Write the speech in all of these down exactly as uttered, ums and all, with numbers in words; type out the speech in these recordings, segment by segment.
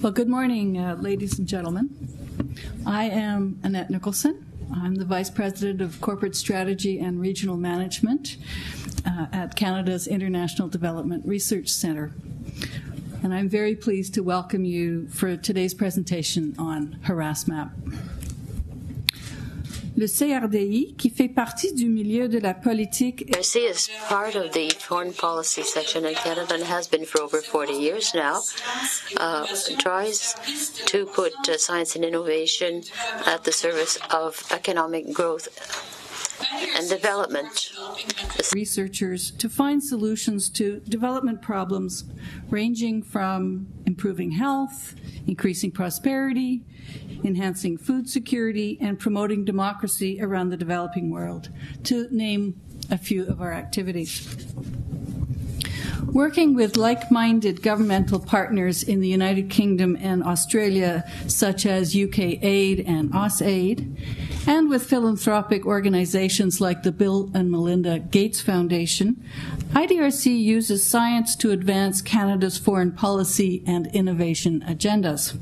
Well, good morning, uh, ladies and gentlemen. I am Annette Nicholson. I'm the Vice President of Corporate Strategy and Regional Management uh, at Canada's International Development Research Centre. And I'm very pleased to welcome you for today's presentation on HarassMap. Le C R D I, qui fait partie du milieu de la politique... R C is part of the foreign policy section in Canada and has been for over forty years now. Uh, tries to put uh, science and innovation at the service of economic growth and development. Researchers to find solutions to development problems ranging from improving health, increasing prosperity, enhancing food security, and promoting democracy around the developing world, to name a few of our activities. Working with like-minded governmental partners in the United Kingdom and Australia, such as U K Aid and AusAid, and with philanthropic organizations like the Bill and Melinda Gates Foundation, I D R C uses science to advance Canada's foreign policy and innovation agendas.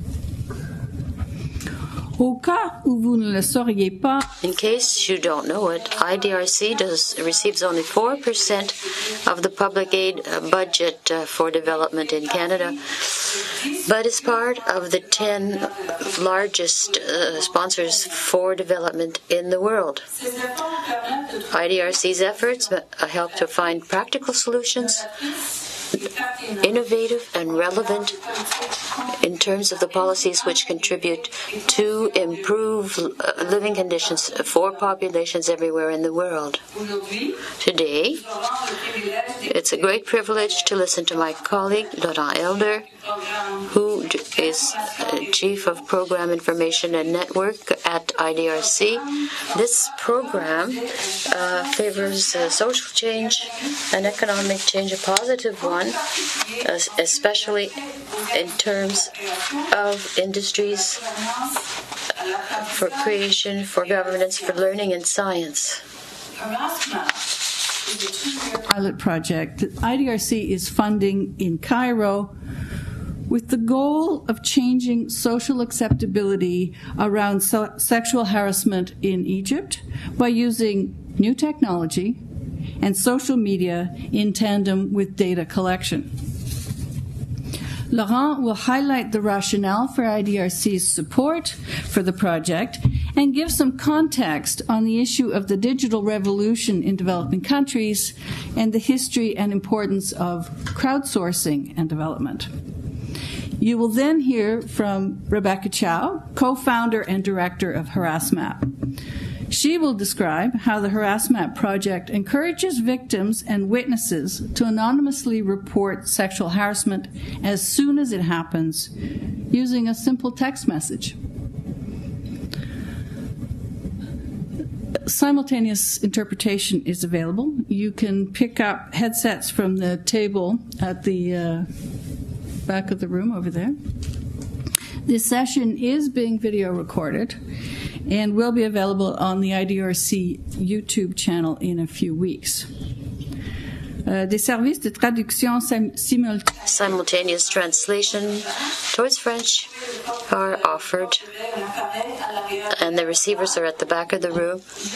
Au cas où vous ne le sauriez pas, in case you don't know it, I D R C does, receives only four percent of the public aid uh, budget uh, for development in Canada, but is part of the ten largest uh, sponsors for development in the world. I D R C's efforts help to find practical solutions, innovative and relevant in terms of the policies which contribute to improve living conditions for populations everywhere in the world. Today, it's a great privilege to listen to my colleague, Laurent Elder, who is Chief of Program Information and Network at I D R C. This program uh, favors uh, social change and economic change, a positive one, uh, especially in terms of industries, uh, for creation, for governance, for learning and science. Pilot project that I D R C is funding in Cairo with the goal of changing social acceptability around so- sexual harassment in Egypt by using new technology and social media in tandem with data collection. Laurent will highlight the rationale for I D R C's support for the project and give some context on the issue of the digital revolution in developing countries and the history and importance of crowdsourcing and development. You will then hear from Rebecca Chiao, co-founder and director of HarassMap. She will describe how the HarassMap project encourages victims and witnesses to anonymously report sexual harassment as soon as it happens using a simple text message. Simultaneous interpretation is available. You can pick up headsets from the table at the uh, back of the room over there. This session is being video recorded and will be available on the I D R C YouTube channel in a few weeks. Uh, des services de traduction sim- simultanée. Simultaneous translation towards French are offered, and the receivers are at the back of the room.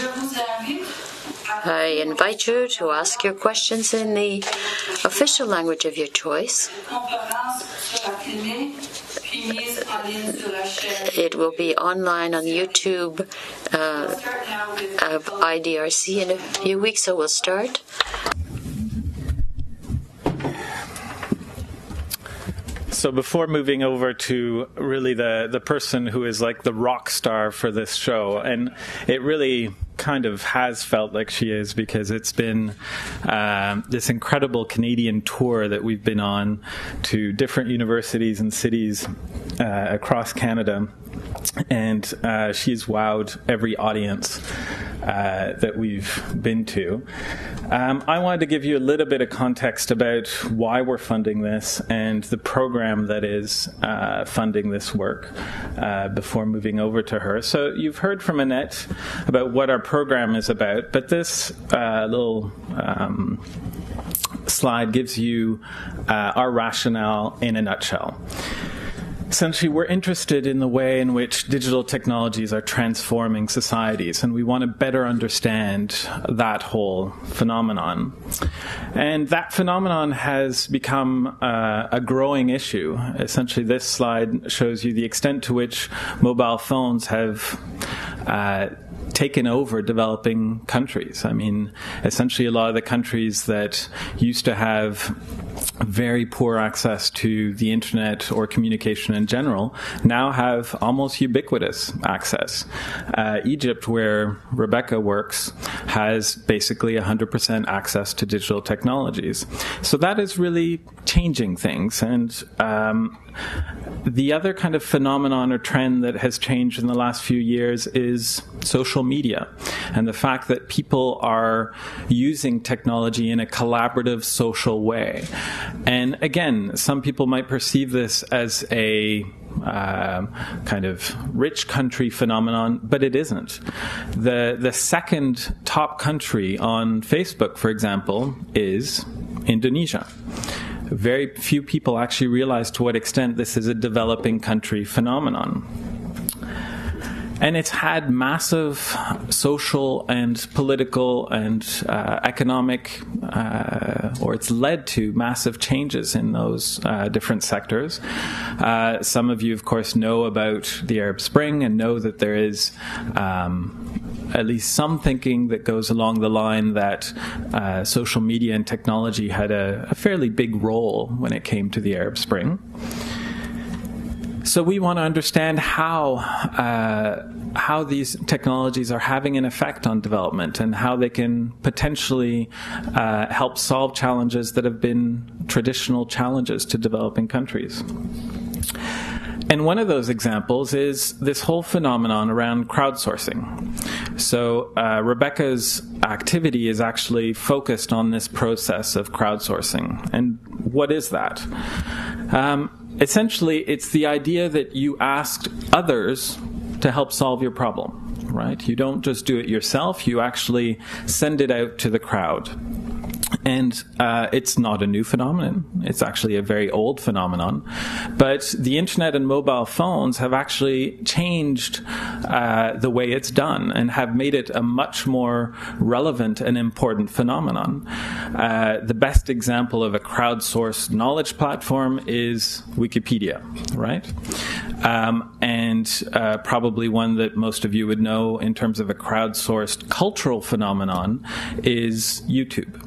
I invite you to ask your questions in the official language of your choice. It will be online on YouTube uh, of I D R C in a few weeks, so we'll start. So before moving over to really the, the person who is like the rock star for this show, and it really kind of has felt like she is, because it's been uh, this incredible Canadian tour that we've been on to different universities and cities uh, across Canada. And uh, she's wowed every audience uh, that we've been to. Um, I wanted to give you a little bit of context about why we're funding this and the program that is uh, funding this work uh, before moving over to her. So you've heard from Annette about what our program is about, but this uh, little um, slide gives you uh, our rationale in a nutshell. essentially, we're interested in the way in which digital technologies are transforming societies, and we want to better understand that whole phenomenon. And that phenomenon has become uh, a growing issue. Essentially, this slide shows you the extent to which mobile phones have uh, taken over developing countries. I mean, essentially a lot of the countries that used to have very poor access to the internet or communication in general now have almost ubiquitous access. Uh, Egypt, where Rebecca works, has basically one hundred percent access to digital technologies. So that is really changing things. And um, the other kind of phenomenon or trend that has changed in the last few years is social media, and the fact that people are using technology in a collaborative social way. And again, some people might perceive this as a uh, kind of rich country phenomenon, but it isn't. The, the second top country on Facebook, for example, is Indonesia. Very few people actually realize to what extent this is a developing country phenomenon. And it's had massive social and political and uh, economic, uh, or it's led to massive changes in those uh, different sectors. Uh, some of you, of course, know about the Arab Spring and know that there is um, at least some thinking that goes along the line that uh, social media and technology had a, a fairly big role when it came to the Arab Spring. So we want to understand how uh, how these technologies are having an effect on development and how they can potentially uh, help solve challenges that have been traditional challenges to developing countries. And one of those examples is this whole phenomenon around crowdsourcing. So uh, Rebecca's activity is actually focused on this process of crowdsourcing. And what is that? Um, Essentially, it's the idea that you asked others to help solve your problem, right? You don't just do it yourself, you actually send it out to the crowd. And uh, it's not a new phenomenon. It's actually a very old phenomenon. But the internet and mobile phones have actually changed uh, the way it's done and have made it a much more relevant and important phenomenon. Uh, the best example of a crowdsourced knowledge platform is Wikipedia, right? Um, and uh, probably one that most of you would know in terms of a crowdsourced cultural phenomenon is YouTube.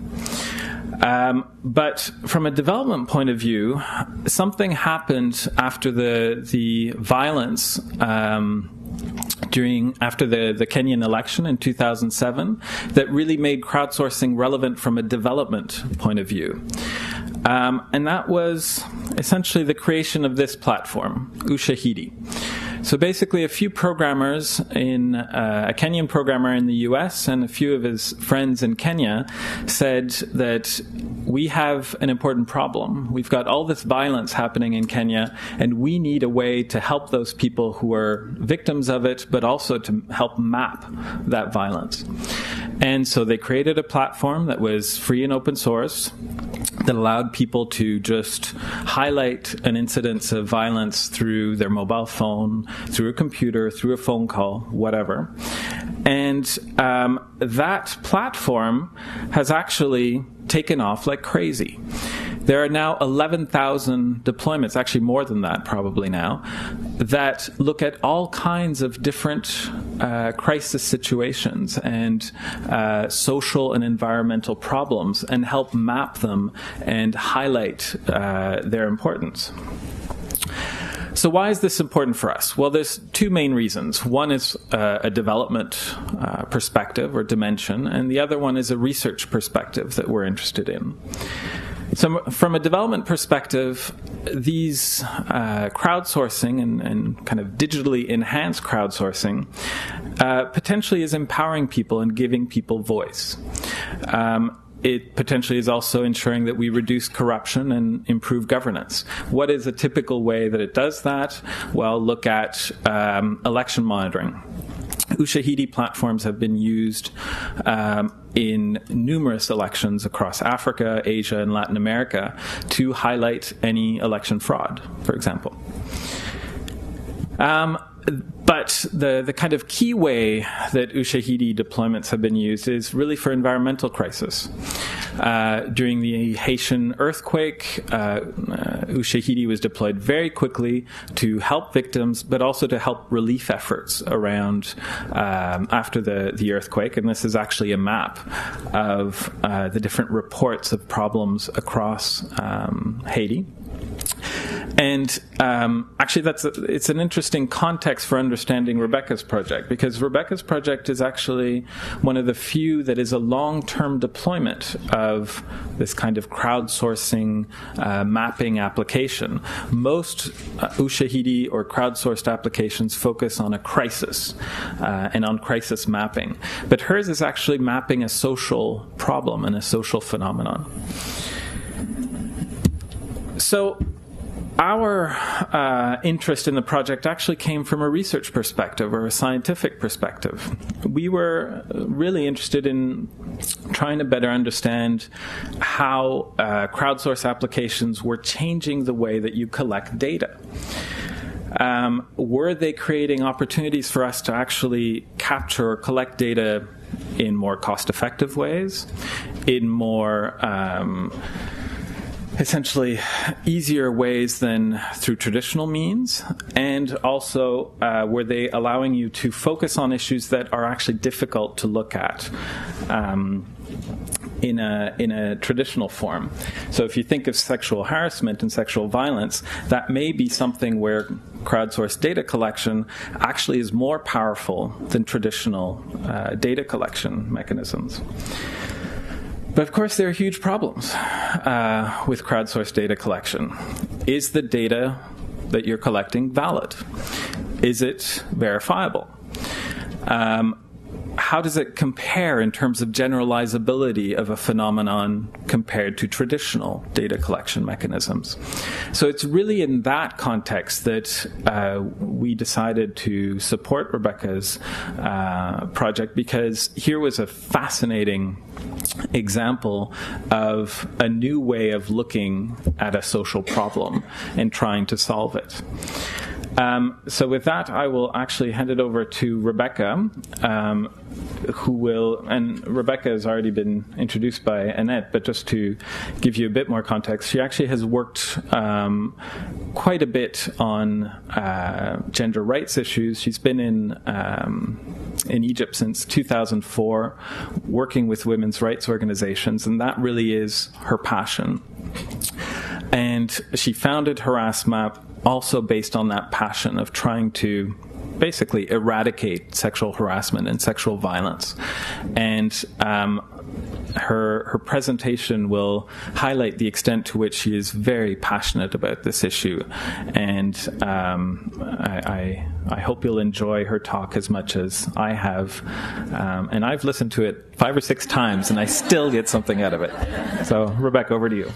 Um, but from a development point of view, something happened after the the violence um, during after the, the Kenyan election in two thousand seven that really made crowdsourcing relevant from a development point of view. Um, and that was essentially the creation of this platform, Ushahidi. So basically a few programmers, in uh, a Kenyan programmer in the U S and a few of his friends in Kenya said that we have an important problem. We've got all this violence happening in Kenya, and we need a way to help those people who are victims of it, but also to help map that violence. And so they created a platform that was free and open source that allowed people to just highlight an incidence of violence through their mobile phone, through a computer, through a phone call, whatever. And um, that platform has actually taken off like crazy. There are now eleven thousand deployments, actually more than that probably now, that look at all kinds of different uh, crisis situations and uh, social and environmental problems and help map them and highlight uh, their importance. So why is this important for us? Well, there's two main reasons. One is uh, a development uh, perspective or dimension, and the other one is a research perspective that we're interested in. So from a development perspective, these uh, crowdsourcing and, and kind of digitally enhanced crowdsourcing uh, potentially is empowering people and giving people voice. Um, It potentially is also ensuring that we reduce corruption and improve governance. What is a typical way that it does that? Well, look at um, election monitoring. Ushahidi platforms have been used um, in numerous elections across Africa, Asia, and Latin America to highlight any election fraud, for example. Um, But the, the kind of key way that Ushahidi deployments have been used is really for environmental crisis. Uh, during the Haitian earthquake, uh, uh, Ushahidi was deployed very quickly to help victims, but also to help relief efforts around um, after the, the earthquake. And this is actually a map of uh, the different reports of problems across um, Haiti. And um, actually, that's a, it's an interesting context for understanding Rebecca's project, because Rebecca's project is actually one of the few that is a long-term deployment of this kind of crowdsourcing uh, mapping application. Most uh, Ushahidi or crowdsourced applications focus on a crisis uh, and on crisis mapping. But hers is actually mapping a social problem and a social phenomenon. So our uh, interest in the project actually came from a research perspective or a scientific perspective. We were really interested in trying to better understand how uh, crowdsourced applications were changing the way that you collect data. Um, were they creating opportunities for us to actually capture or collect data in more cost-effective ways, in more um, essentially easier ways than through traditional means, and also uh, were they allowing you to focus on issues that are actually difficult to look at um, in a in a traditional form. So if you think of sexual harassment and sexual violence, that may be something where crowdsourced data collection actually is more powerful than traditional uh, data collection mechanisms. But of course, there are huge problems uh, with crowdsourced data collection. Is the data that you're collecting valid? Is it verifiable? Um, how does it compare in terms of generalizability of a phenomenon compared to traditional data collection mechanisms? So it's really in that context that uh, we decided to support Rebecca's uh, project, because here was a fascinating example of a new way of looking at a social problem and trying to solve it. Um, so with that, I will actually hand it over to Rebecca, um, who will, and Rebecca has already been introduced by Annette, but just to give you a bit more context, she actually has worked um, quite a bit on uh, gender rights issues. She's been in um, in Egypt since two thousand four, working with women's rights organizations, and that really is her passion. And she founded HarassMap also based on that passion of trying to basically eradicate sexual harassment and sexual violence. And um, her her presentation will highlight the extent to which she is very passionate about this issue. And um, I, I, I hope you'll enjoy her talk as much as I have. Um, and I've listened to it five or six times, and I still get something out of it. So, Rebecca, over to you.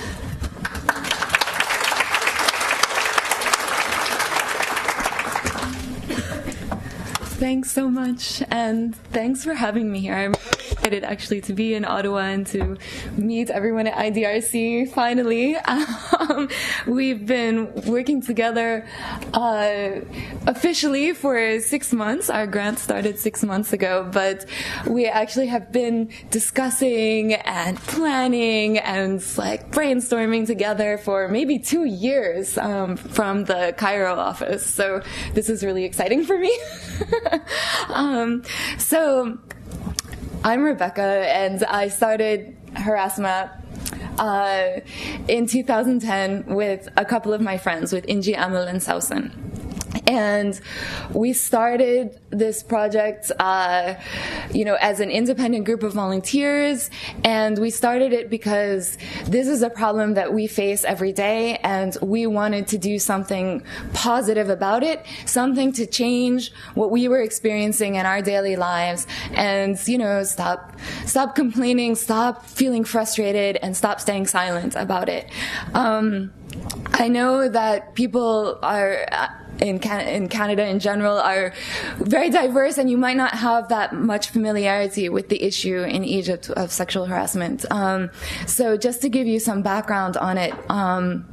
Thanks so much, and thanks for having me here. I'm excited actually to be in Ottawa and to meet everyone at I D R C finally. Um, we've been working together uh, officially for six months. Our grant started six months ago, but we actually have been discussing and planning and like brainstorming together for maybe two years um, from the Cairo office. So this is really exciting for me. um, so I'm Rebecca, and I started HarassMap uh, in two thousand ten with a couple of my friends, with Inji, Amal, and Sausan. And we started this project, uh, you know, as an independent group of volunteers. And we started it because this is a problem that we face every day, and we wanted to do something positive about it, something to change what we were experiencing in our daily lives, and, you know, stop, stop complaining, stop feeling frustrated, and stop staying silent about it. Um, I know that people are in, Can- in Canada in general are very diverse, and you might not have that much familiarity with the issue in Egypt of sexual harassment. Um, so just to give you some background on it, um,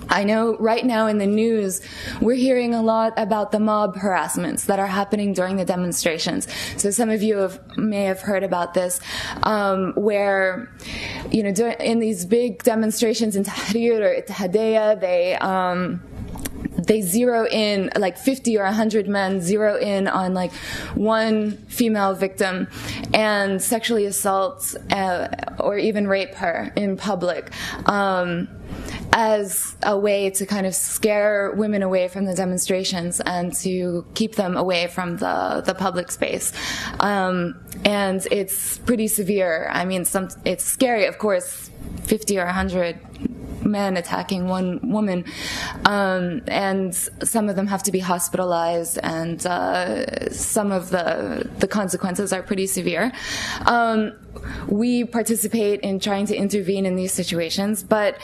I know right now in the news, we're hearing a lot about the mob harassments that are happening during the demonstrations. So some of you have, may have heard about this, um, where, you know, in these big demonstrations in Tahrir or Ittihadiyya, they, um, they zero in, like fifty or one hundred men zero in on like one female victim and sexually assault uh, or even rape her in public, um, as a way to kind of scare women away from the demonstrations and to keep them away from the, the public space. Um, and it's pretty severe. I mean, some, it's scary, of course, fifty or one hundred men attacking one woman, um, and some of them have to be hospitalized, and uh, some of the the consequences are pretty severe. Um, we participate in trying to intervene in these situations, but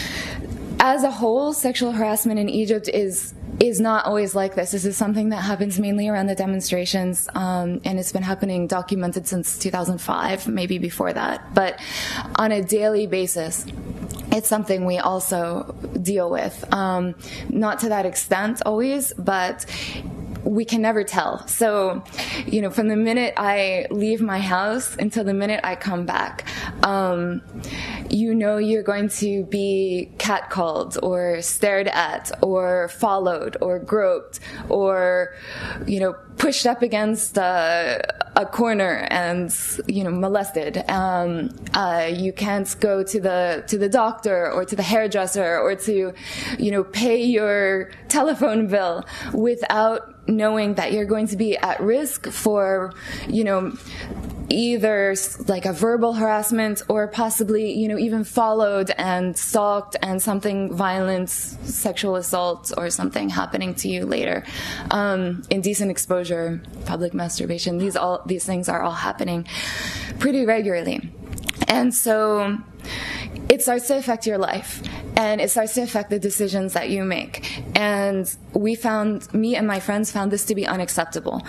as a whole, sexual harassment in Egypt is is not always like this. This is something that happens mainly around the demonstrations, um, and it's been happening, documented since two thousand five, maybe before that. But on a daily basis, it's something we also deal with. Um, not to that extent always, but we can never tell. So, you know, from the minute I leave my house until the minute I come back, um, you know you're going to be catcalled or stared at or followed or groped or, you know, pushed up against uh, a corner and, you know, molested. Um, uh, you can't go to the to the doctor or to the hairdresser or to, you know, pay your telephone bill without knowing that you're going to be at risk for, you know, either like a verbal harassment or possibly, you know, even followed and stalked and something violent, sexual assault or something happening to you later. Um, indecent exposure, public masturbation, these all these things are all happening pretty regularly. And so it starts to affect your life, and it starts to affect the decisions that you make. And we found, me and my friends found this to be unacceptable.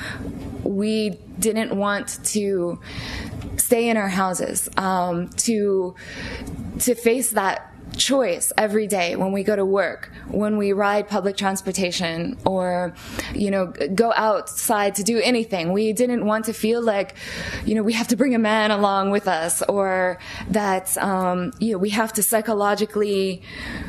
We didn't want to stay in our houses, um, to to face that choice every day when we go to work, when we ride public transportation, or, you know, go outside to do anything. We didn't want to feel like, you know, we have to bring a man along with us, or that, um, you know, we have to psychologically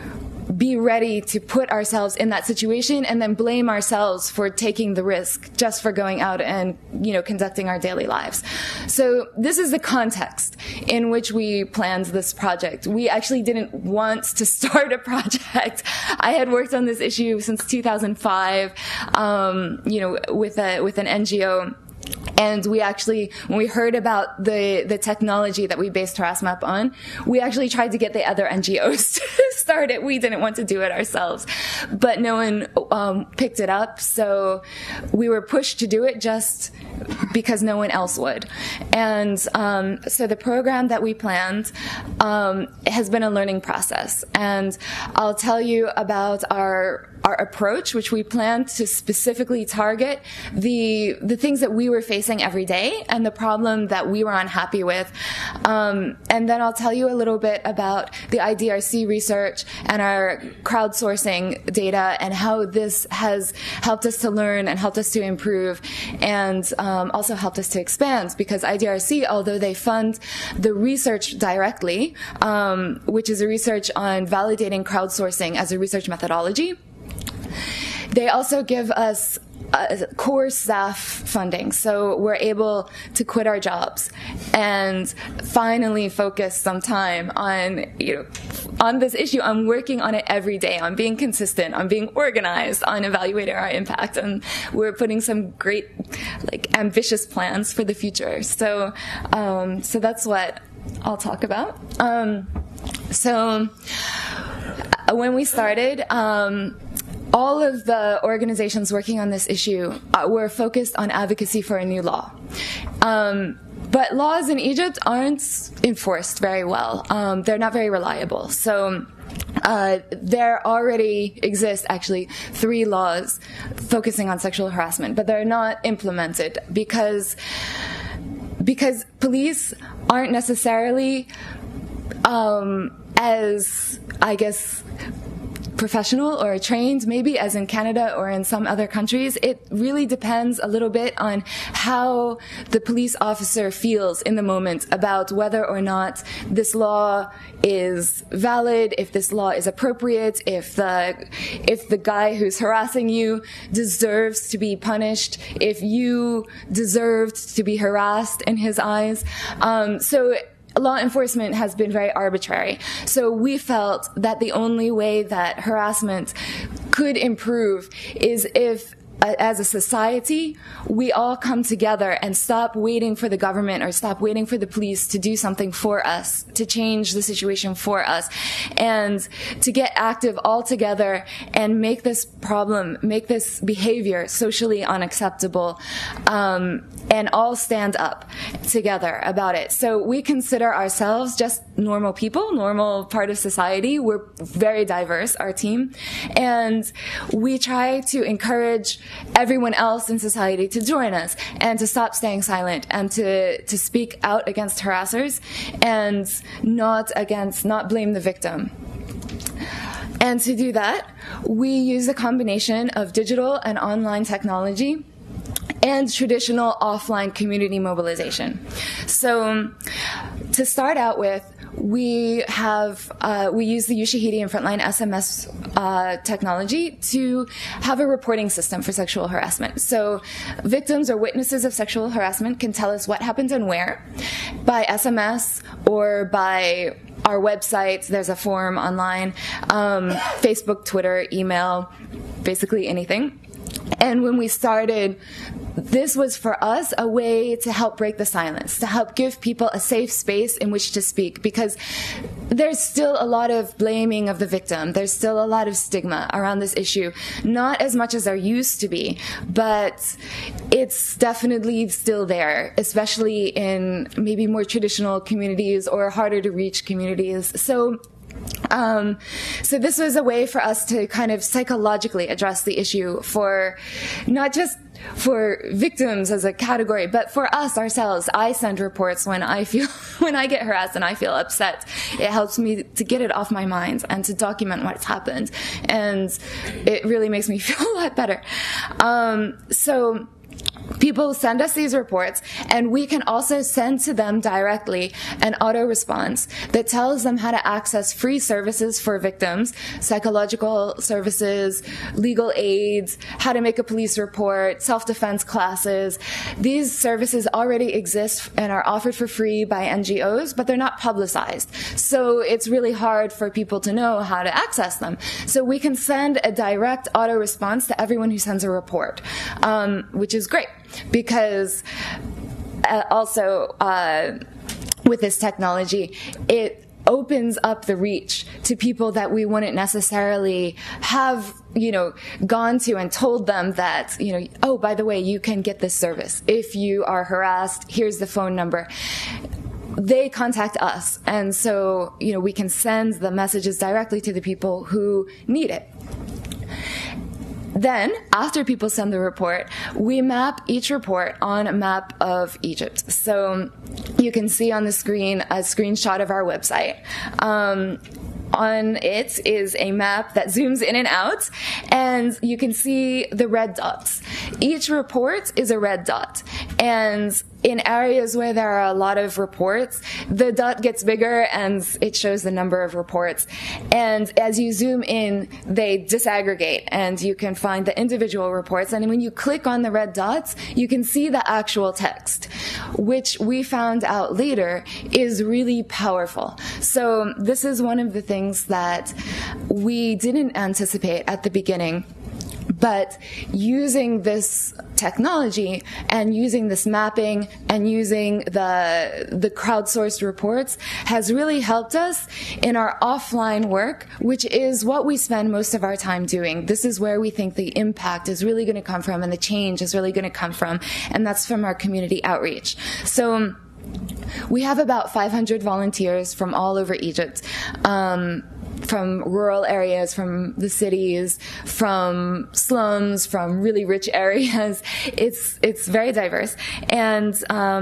be ready to put ourselves in that situation and then blame ourselves for taking the risk just for going out and, you know, conducting our daily lives. So this is the context in which we planned this project. We actually didn't want to start a project. I had worked on this issue since two thousand five, um, you know, with a, with an N G O. And we actually, when we heard about the, the technology that we based HarassMap on, we actually tried to get the other N G Os to start it. We didn't want to do it ourselves. But no one um, picked it up, so we were pushed to do it just because no one else would. And um, so the program that we planned um, has been a learning process. And I'll tell you about our our approach, which we planned to specifically target the the things that we were facing every day and the problem that we were unhappy with. Um, and then I'll tell you a little bit about the I D R C research and our crowdsourcing data and how this has helped us to learn and helped us to improve, and um, also helped us to expand, because I D R C, although they fund the research directly, um, which is a research on validating crowdsourcing as a research methodology, they also give us uh, core staff funding, so we're able to quit our jobs and finally focus some time on, you know, on this issue, on working on it every day, on being consistent, on being organized, on evaluating our impact. And we're putting some great, like, ambitious plans for the future. So, um, so that's what I'll talk about. Um, so when we started, um, all of the organizations working on this issue uh, were focused on advocacy for a new law. Um, but laws in Egypt aren't enforced very well. Um, they're not very reliable. So uh, there already exist, actually, three laws focusing on sexual harassment, but they're not implemented because, because police aren't necessarily um, as, I guess, professional or trained, maybe as in Canada or in some other countries. It really depends a little bit on how the police officer feels in the moment about whether or not this law is valid, if this law is appropriate, if the if the guy who's harassing you deserves to be punished, if you deserved to be harassed in his eyes. Um, so law enforcement has been very arbitrary. So we felt that the only way that harassment could improve is if, as a society, we all come together and stop waiting for the government or stop waiting for the police to do something for us, to change the situation for us, and to get active all together and make this problem, make this behavior socially unacceptable, um, and all stand up together about it. So we consider ourselves just normal people, normal part of society. We're very diverse, our team, and we try to encourage everyone else in society to join us and to stop staying silent and to, to speak out against harassers and not against, not blame the victim. And to do that, we use a combination of digital and online technology and traditional offline community mobilization. So to start out with, we have uh, we use the Ushahidi and Frontline S M S uh, technology to have a reporting system for sexual harassment. So victims or witnesses of sexual harassment can tell us what happened and where by S M S or by our website. There's a form online, um, Facebook, Twitter, email, basically anything. And when we started, this was for us a way to help break the silence, to help give people a safe space in which to speak, because there's still a lot of blaming of the victim. There's still a lot of stigma around this issue, not as much as there used to be, but it's definitely still there, especially in maybe more traditional communities or harder to reach communities. So Um, so this was a way for us to kind of psychologically address the issue for not just for victims as a category, but for us ourselves. I send reports when I feel, when I get harassed and I feel upset. It helps me to get it off my mind and to document what's happened. And it really makes me feel a lot better. Um, so people send us these reports, and we can also send to them directly an auto response that tells them how to access free services for victims, psychological services, legal aids, how to make a police report, self-defense classes. These services already exist and are offered for free by N G Os, but they're not publicized. So it's really hard for people to know how to access them. So we can send a direct auto response to everyone who sends a report, um, which is great. Because uh, also uh, with this technology, it opens up the reach to people that we wouldn't necessarily have, you know, gone to and told them that, you know, oh, by the way, you can get this service. If you are harassed, here's the phone number. They contact us, and so, you know, we can send the messages directly to the people who need it. Then, after people send the report, we map each report on a map of Egypt. So you can see on the screen a screenshot of our website. Um, on it is a map that zooms in and out, and you can see the red dots. Each report is a red dot, and in areas where there are a lot of reports, the dot gets bigger and it shows the number of reports. And as you zoom in, they disaggregate and you can find the individual reports. And when you click on the red dots, you can see the actual text, which we found out later is really powerful. So this is one of the things that we didn't anticipate at the beginning. But using this technology and using this mapping and using the the crowdsourced reports has really helped us in our offline work, which is what we spend most of our time doing. This is where we think the impact is really going to come from and the change is really going to come from, and that's from our community outreach. So we have about five hundred volunteers from all over Egypt. Um, from rural areas, from the cities, from slums, from really rich areas. It's it's very diverse. And um,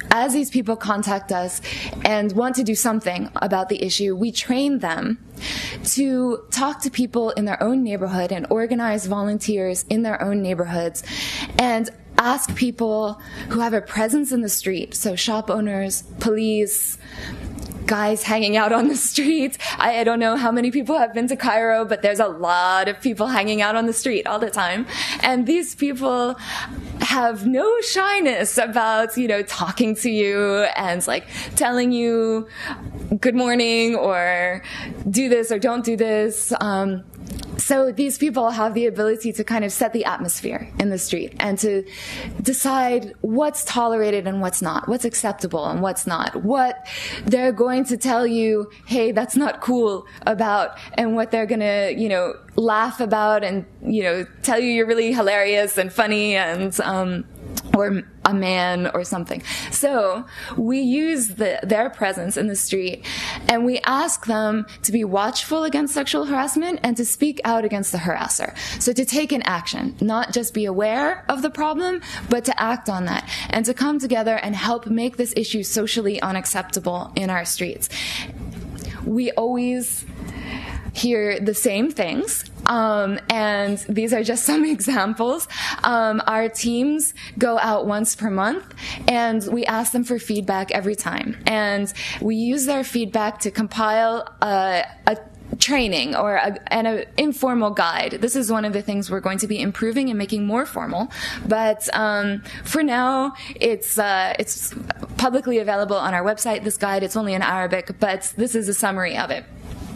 as these people contact us and want to do something about the issue, we train them to talk to people in their own neighborhood and organize volunteers in their own neighborhoods and ask people who have a presence in the street, so shop owners, police, guys hanging out on the street. I, I don't know how many people have been to Cairo, but there's a lot of people hanging out on the street all the time. And these people have no shyness about, you know, talking to you and like telling you good morning or do this or don't do this. Um, So these people have the ability to kind of set the atmosphere in the street and to decide what's tolerated and what's not, what's acceptable and what's not, what they're going to tell you, hey, that's not cool about, and what they're going to, you know, laugh about and, you know, tell you you're really hilarious and funny and, um, or a man or something. So we use the, their presence in the street and we ask them to be watchful against sexual harassment and to speak out against the harasser. So to take an action, not just be aware of the problem, but to act on that and to come together and help make this issue socially unacceptable in our streets. We always hear the same things. Um, and these are just some examples. Um, our teams go out once per month and we ask them for feedback every time. And we use their feedback to compile a, a training or a, an informal guide. This is one of the things we're going to be improving and making more formal. But um, for now, it's uh, it's publicly available on our website, this guide. It's only in Arabic, but this is a summary of it.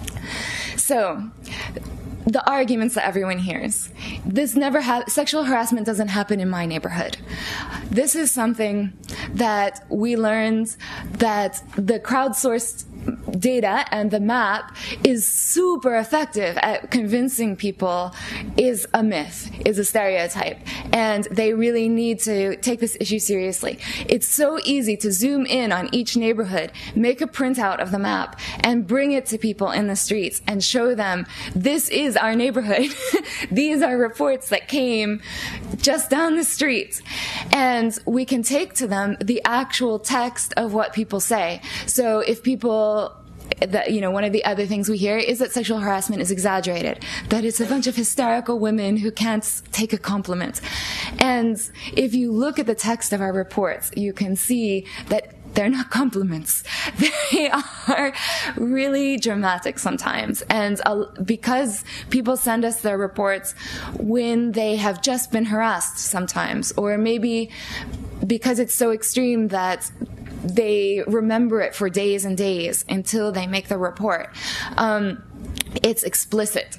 So, the arguments that everyone hears. This never ha- sexual harassment doesn't happen in my neighborhood. This is something that we learned that the crowdsourced data and the map is super effective at convincing people is a myth, is a stereotype, and they really need to take this issue seriously. It's so easy to zoom in on each neighborhood, make a printout of the map, and bring it to people in the streets and show them this is our neighborhood. These are reports that came just down the street. And we can take to them the actual text of what people say. So if people that, you know, one of the other things we hear is that sexual harassment is exaggerated, that it's a bunch of hysterical women who can't take a compliment. And if you look at the text of our reports, you can see that they're not compliments. They are really dramatic sometimes. And uh, because people send us their reports when they have just been harassed sometimes, or maybe because it's so extreme that they remember it for days and days until they make the report. Um, it's explicit.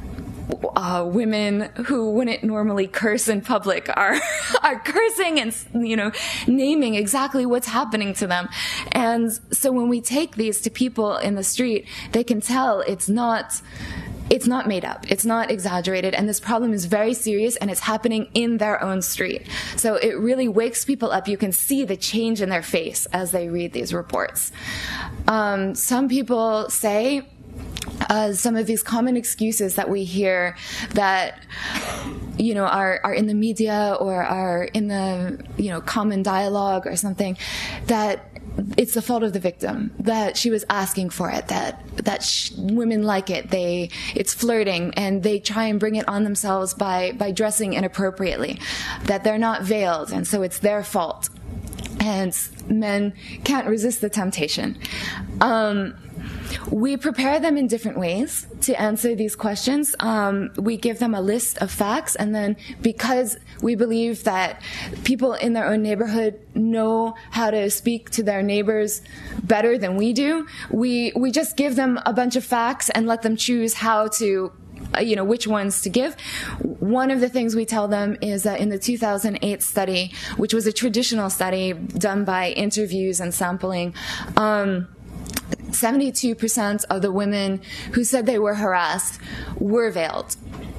Uh, women who wouldn't normally curse in public are are cursing and, you know, naming exactly what's happening to them. And so when we take these to people in the street, they can tell it's not it's not made up, it's not exaggerated, and this problem is very serious and it's happening in their own street. So it really wakes people up. You can see the change in their face as they read these reports. Um, some people say Uh, some of these common excuses that we hear that, you know, are, are in the media or are in the, you know, common dialogue or something, that it's the fault of the victim, that she was asking for it, that that sh- women like it, they it's flirting, and they try and bring it on themselves by, by dressing inappropriately, that they're not veiled, and so it's their fault. And men can't resist the temptation. Um, We prepare them in different ways to answer these questions. Um, we give them a list of facts, and then because we believe that people in their own neighborhood know how to speak to their neighbors better than we do, we, we just give them a bunch of facts and let them choose how to Uh, you know, which ones to give. One of the things we tell them is that in the two thousand eight study, which was a traditional study done by interviews and sampling, um, seventy-two percent of the women who said they were harassed were veiled.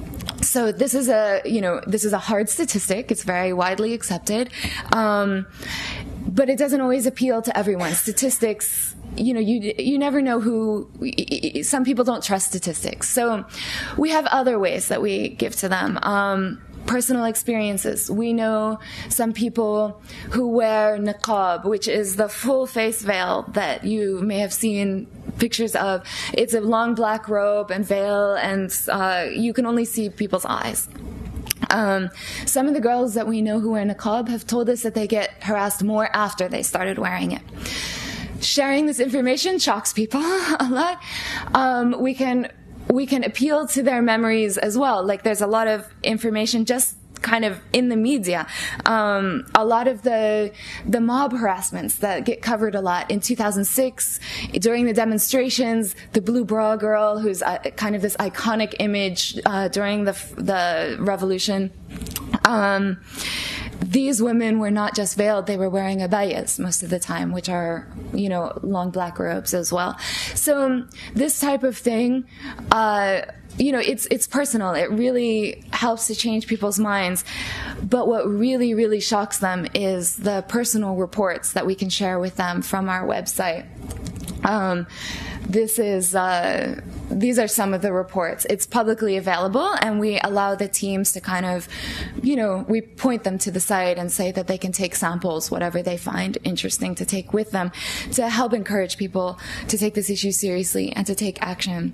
So this is a, you know, this is a hard statistic. It's very widely accepted. Um, but it doesn't always appeal to everyone. Statistics, you know, you you never know who, some people don't trust statistics. So we have other ways that we give to them. Um, personal experiences. We know some people who wear niqab, which is the full face veil that you may have seen pictures of. It's a long black robe and veil, and uh, you can only see people's eyes. Um, some of the girls that we know who wear niqab have told us that they get harassed more after they started wearing it. Sharing this information shocks people a lot. Um, we can we can appeal to their memories as well. Like, there's a lot of information just kind of in the media. Um, a lot of the the mob harassments that get covered a lot. In two thousand six, during the demonstrations, the blue bra girl, who's uh, kind of this iconic image uh, during the the revolution. Um, these women were not just veiled, they were wearing abayas most of the time, which are, you know, long black robes as well. So um, this type of thing, uh, you know, it's it's personal. It really helps to change people's minds. But what really, really shocks them is the personal reports that we can share with them from our website. Um, this is uh, these are some of the reports. It's publicly available, and we allow the teams to kind of, you know, we point them to the site and say that they can take samples, whatever they find interesting to take with them, to help encourage people to take this issue seriously and to take action.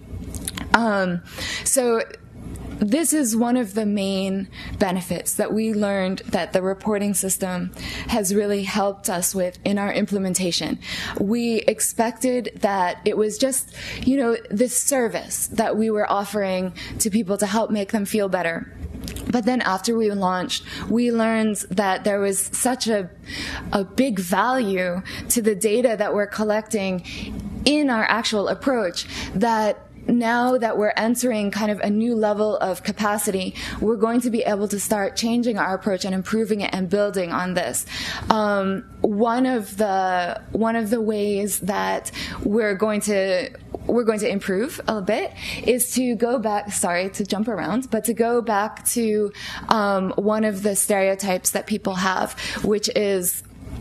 Um, so this is one of the main benefits that we learned that the reporting system has really helped us with in our implementation. We expected that it was just, you know, this service that we were offering to people to help make them feel better. But then after we launched, we learned that there was such a, a big value to the data that we're collecting in our actual approach that now that we're entering kind of a new level of capacity, we're going to be able to start changing our approach and improving it and building on this. Um, one of the one of the ways that we're going to we're going to improve a bit is to go back. Sorry to jump around, but to go back to um, one of the stereotypes that people have, which is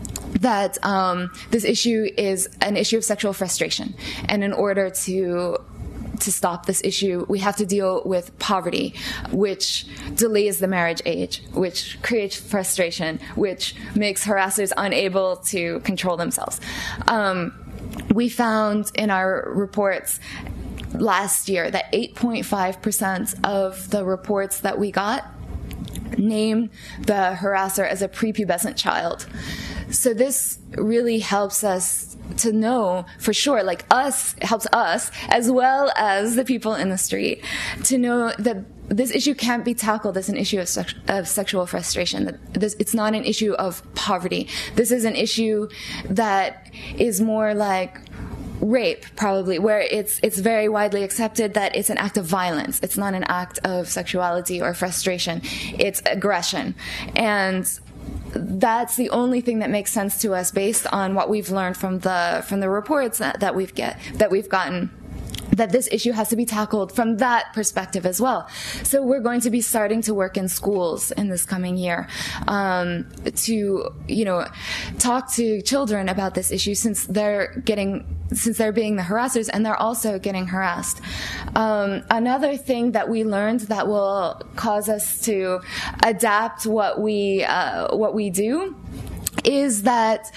that um, this issue is an issue of sexual frustration, and in order to to stop this issue, we have to deal with poverty, which delays the marriage age, which creates frustration, which makes harassers unable to control themselves. Um, we found in our reports last year that eight point five percent of the reports that we got named the harasser as a prepubescent child. So this really helps us to know for sure, like us, helps us as well as the people in the street to know that this issue can't be tackled as an issue of, sex of sexual frustration. That this, it's not an issue of poverty. This is an issue that is more like rape, probably, where it's it's very widely accepted that it's an act of violence. It's not an act of sexuality or frustration. It's aggression. And that's the only thing that makes sense to us based on what we've learned from the from the reports that, that we've get that we've gotten, that this issue has to be tackled from that perspective as well. So we're going to be starting to work in schools in this coming year um, to, you know, talk to children about this issue, since they're getting, since they're being the harassers and they're also getting harassed. Um, another thing that we learned that will cause us to adapt what we uh, what we do is that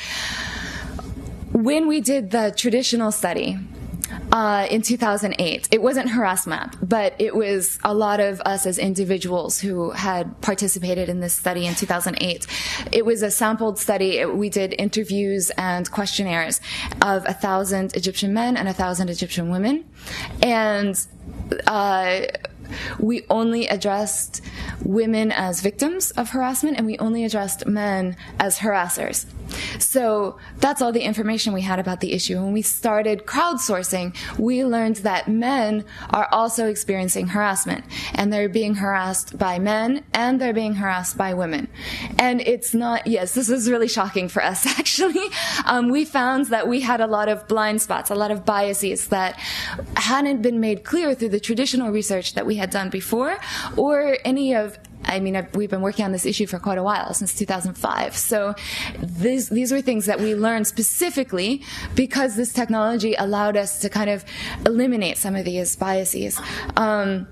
when we did the traditional study, Uh, in two thousand eight. It wasn't HarassMap, but it was a lot of us as individuals who had participated in this study in two thousand eight. It was a sampled study. It, we did interviews and questionnaires of a thousand Egyptian men and a thousand Egyptian women. And uh, we only addressed women as victims of harassment, and we only addressed men as harassers. So that's all the information we had about the issue. When we started crowdsourcing, we learned that men are also experiencing harassment, and they're being harassed by men and they're being harassed by women. And it's not, yes, this is really shocking for us, actually. Um, we found that we had a lot of blind spots, a lot of biases that hadn't been made clear through the traditional research that we had done before, or any of I mean, I've, we've been working on this issue for quite a while, since two thousand five. So these, these were things that we learned specifically because this technology allowed us to kind of eliminate some of these biases. Um,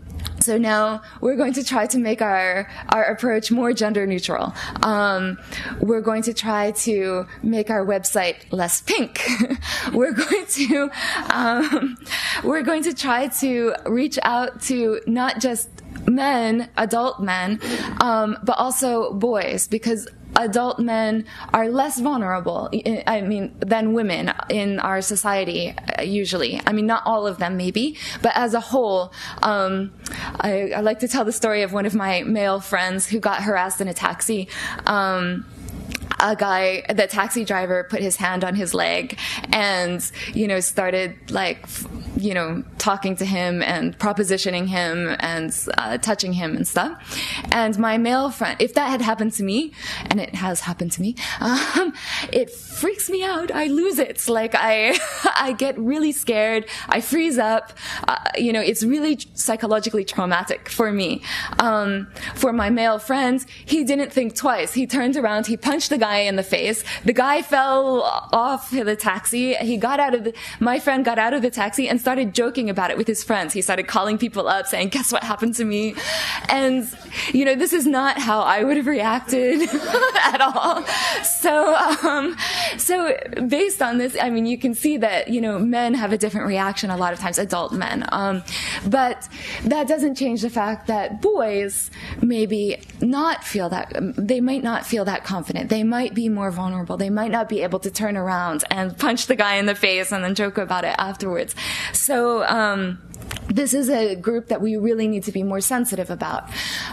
So now we're going to try to make our, our approach more gender neutral. Um, we're going to try to make our website less pink. we're going to, um, we're going to try to reach out to not just men, adult men, um, but also boys, because adult men are less vulnerable, I mean, than women in our society, usually. I mean, not all of them, maybe, but as a whole, um, I, I like to tell the story of one of my male friends who got harassed in a taxi. Um, a guy, the taxi driver, put his hand on his leg and, you know, started like, you know, talking to him and propositioning him and uh, touching him and stuff. And my male friend, if that had happened to me, and it has happened to me, um, it freaks me out. I lose it. Like I, I get really scared. I freeze up. Uh, you know, it's really psychologically traumatic for me. Um, for my male friend, he didn't think twice. He turned around, he punched the guy in the face. The guy fell off the taxi. He got out of the, my friend got out of the taxi and started joking about it with his friends. He started calling people up saying, guess what happened to me? And, you know, this is not how I would have reacted at all. So, um, so based on this, I mean, you can see that, you know, men have a different reaction a lot of times, adult men. Um, but that doesn't change the fact that boys maybe not feel that, they might not feel that confident. They might be more vulnerable. They might not be able to turn around and punch the guy in the face and then joke about it afterwards. So, um, this is a group that we really need to be more sensitive about.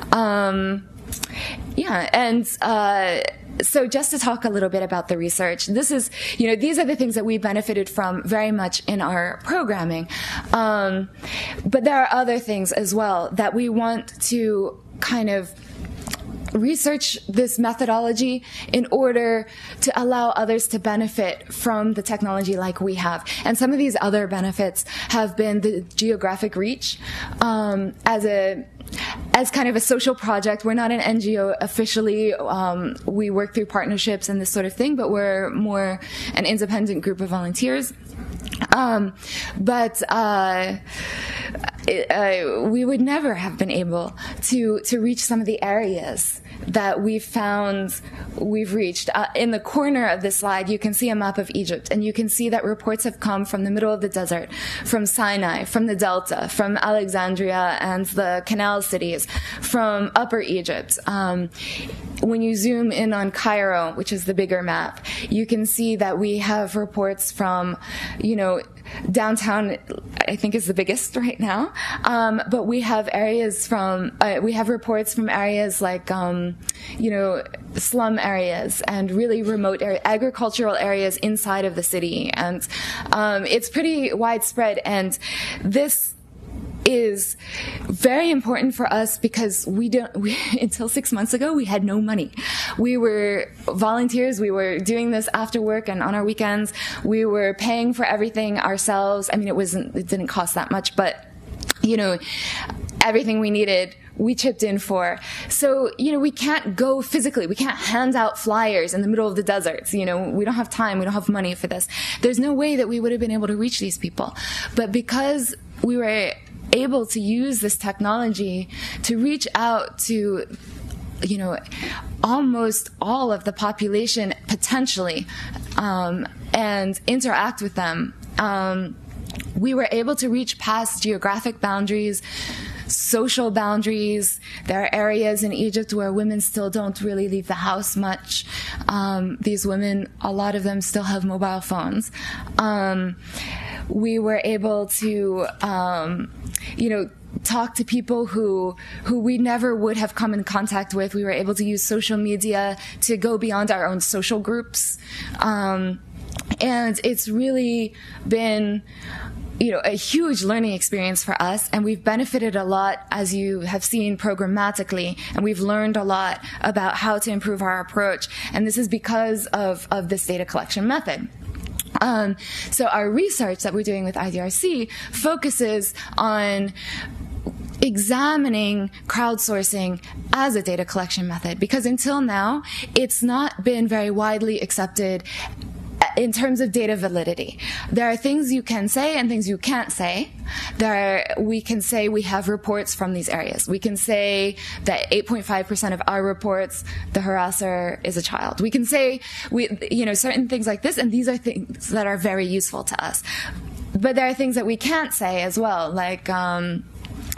Um, yeah, and, uh, so just to talk a little bit about the research, this is, you know, these are the things that we benefited from very much in our programming. Um, but there are other things as well that we want to kind of research this methodology in order to allow others to benefit from the technology like we have. And some of these other benefits have been the geographic reach. Um, as a As kind of a social project, we're not an N G O officially. Um, we work through partnerships and this sort of thing, but we're more an independent group of volunteers. Um, but uh, it, uh, we would never have been able to to reach some of the areas that we've found we've reached. Uh, in the corner of this slide, you can see a map of Egypt, and you can see that reports have come from the middle of the desert, from Sinai, from the Delta, from Alexandria and the canal cities, from Upper Egypt. Um, when you zoom in on Cairo, which is the bigger map, you can see that we have reports from, you know, downtown, I think, is the biggest right now. Um, but we have areas from, uh, we have reports from areas like, um, you know, slum areas and really remote area, agricultural areas inside of the city. And um, it's pretty widespread. And this is very important for us because we don't, we, until six months ago, we had no money. We were volunteers. We were doing this after work and on our weekends. We were paying for everything ourselves. I mean, it wasn't, it didn't cost that much, but, you know, everything we needed, we chipped in for. So, you know, we can't go physically. We can't hand out flyers in the middle of the deserts. You know, we don't have time. We don't have money for this. There's no way that we would have been able to reach these people. But because we were able to use this technology to reach out to, you know, almost all of the population potentially, um, and interact with them, um, we were able to reach past geographic boundaries, social boundaries. There are areas in Egypt where women still don't really leave the house much. Um, these women, a lot of them still have mobile phones. Um, we were able to, um, you know, talk to people who who we never would have come in contact with. We were able to use social media to go beyond our own social groups. Um, and it's really been, you know, a huge learning experience for us, and we've benefited a lot, as you have seen, programmatically, and we've learned a lot about how to improve our approach, and this is because of, of this data collection method. Um, so our research that we're doing with I D R C focuses on examining crowdsourcing as a data collection method, because until now, it's not been very widely accepted in terms of data validity. There are things you can say and things you can't say. There are, we can say we have reports from these areas. We can say that eight point five percent of our reports, the harasser is a child. We can say, we, you know, certain things like this, and these are things that are very useful to us. But there are things that we can't say as well, like um,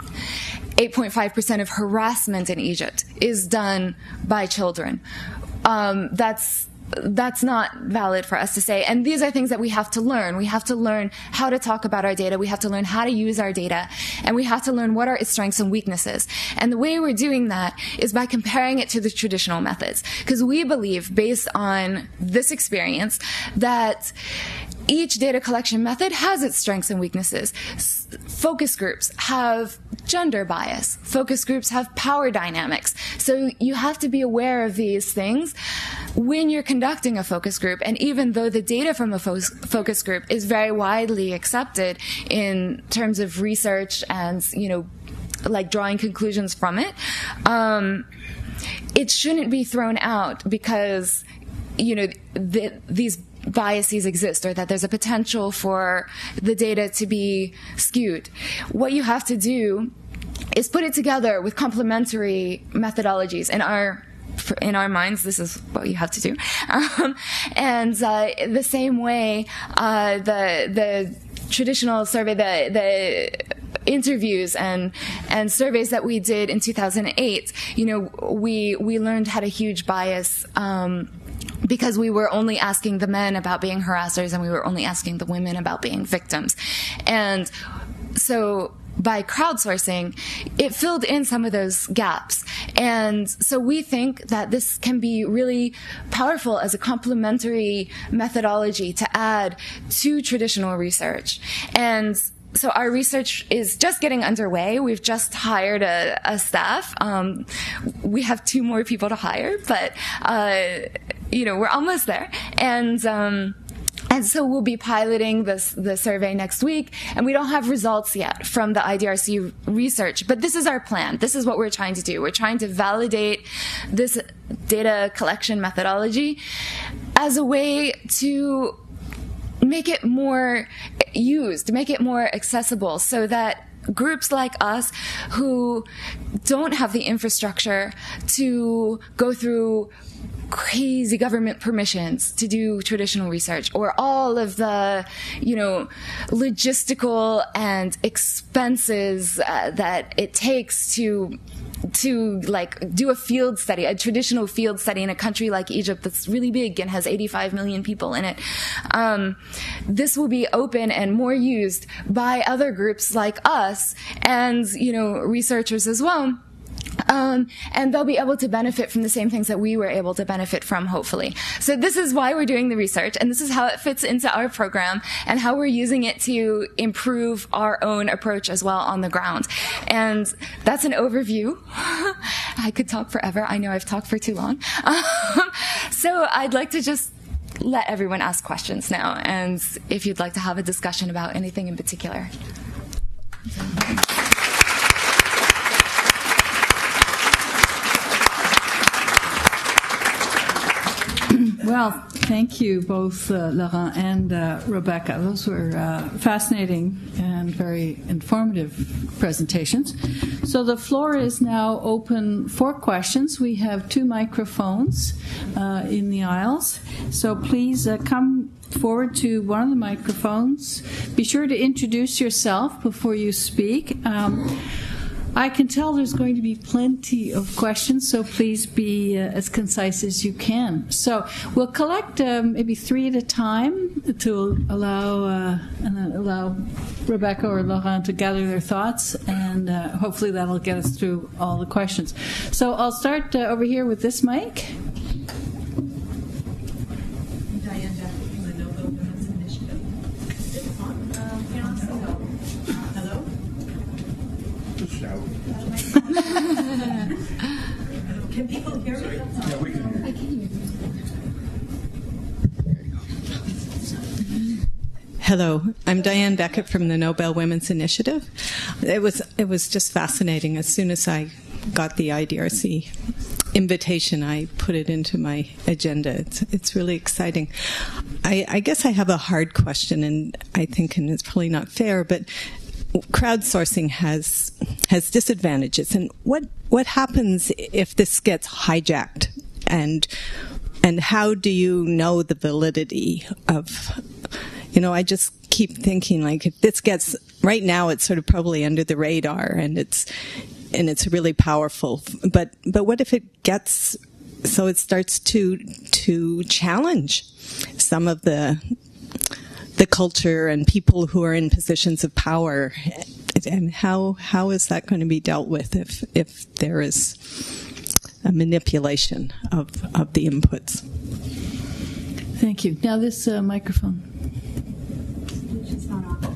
eight point five percent of harassment in Egypt is done by children. Um, that's That's not valid for us to say. And these are things that we have to learn. We have to learn how to talk about our data. We have to learn how to use our data. And we have to learn what are its strengths and weaknesses. And the way we're doing that is by comparing it to the traditional methods. Because we believe, based on this experience, that each data collection method has its strengths and weaknesses. Focus groups have gender bias. Focus groups have power dynamics. So you have to be aware of these things when you're conducting a focus group. And even though the data from a fo- focus group is very widely accepted in terms of research and, you know, like drawing conclusions from it, um, it shouldn't be thrown out because, you know, the, these biases exist, or that there's a potential for the data to be skewed. What you have to do is put it together with complementary methodologies. In our in our minds, this is what you have to do. Um, and uh, the same way, uh, the the traditional survey, the the interviews and and surveys that we did in two thousand eight, you know, we we learned had a huge bias. Um, because we were only asking the men about being harassers and we were only asking the women about being victims. And so by crowdsourcing, it filled in some of those gaps. And so we think that this can be really powerful as a complementary methodology to add to traditional research. And so our research is just getting underway. We've just hired a, a staff. Um, we have two more people to hire, but uh, you know, we're almost there. And um, and so we'll be piloting this the survey next week, and we don't have results yet from the I D R C research. But this is our plan. This is what we're trying to do. We're trying to validate this data collection methodology as a way to make it more used, make it more accessible, so that groups like us who don't have the infrastructure to go through crazy government permissions to do traditional research, or all of the, you know, logistical and expenses uh, that it takes to to like do a field study, a traditional field study in a country like Egypt that's really big and has eighty-five million people in it. Um, this will be open and more used by other groups like us and, you know, researchers as well. Um, and they'll be able to benefit from the same things that we were able to benefit from, hopefully. So this is why we're doing the research, and this is how it fits into our program and how we're using it to improve our own approach as well on the ground. And that's an overview. I could talk forever. I know I've talked for too long. Um, so I'd like to just let everyone ask questions now, and if you'd like to have a discussion about anything in particular. Well, thank you both, uh, Laurent and uh, Rebecca. Those were uh, fascinating and very informative presentations. So the floor is now open for questions. We have two microphones uh, in the aisles. So please uh, come forward to one of the microphones. Be sure to introduce yourself before you speak. Um, I can tell there's going to be plenty of questions, so please be uh, as concise as you can. So we'll collect um, maybe three at a time to allow uh, and allow Rebecca or Laurent to gather their thoughts, and uh, hopefully that'll get us through all the questions. So I'll start uh, over here with this mic. Can people hear me? Yeah, we can hear you. I can hear you. Hello, I'm Diane Beckett from the Nobel Women's Initiative. It was it was just fascinating. As soon as I got the I D R C invitation, I put it into my agenda. It's, it's really exciting. I, I guess I have a hard question, and I think, and it's probably not fair, but crowdsourcing has has disadvantages. And what what happens if this gets hijacked? And and how do you know the validity of, you know, I just keep thinking, like, if this gets, right now it's sort of probably under the radar, and it's and it's really powerful. But but what if it gets, so it starts to to challenge some of the the culture and people who are in positions of power, and how how is that going to be dealt with if if there is a manipulation of of the inputs? Thank you. Now this uh, microphone. It's not on.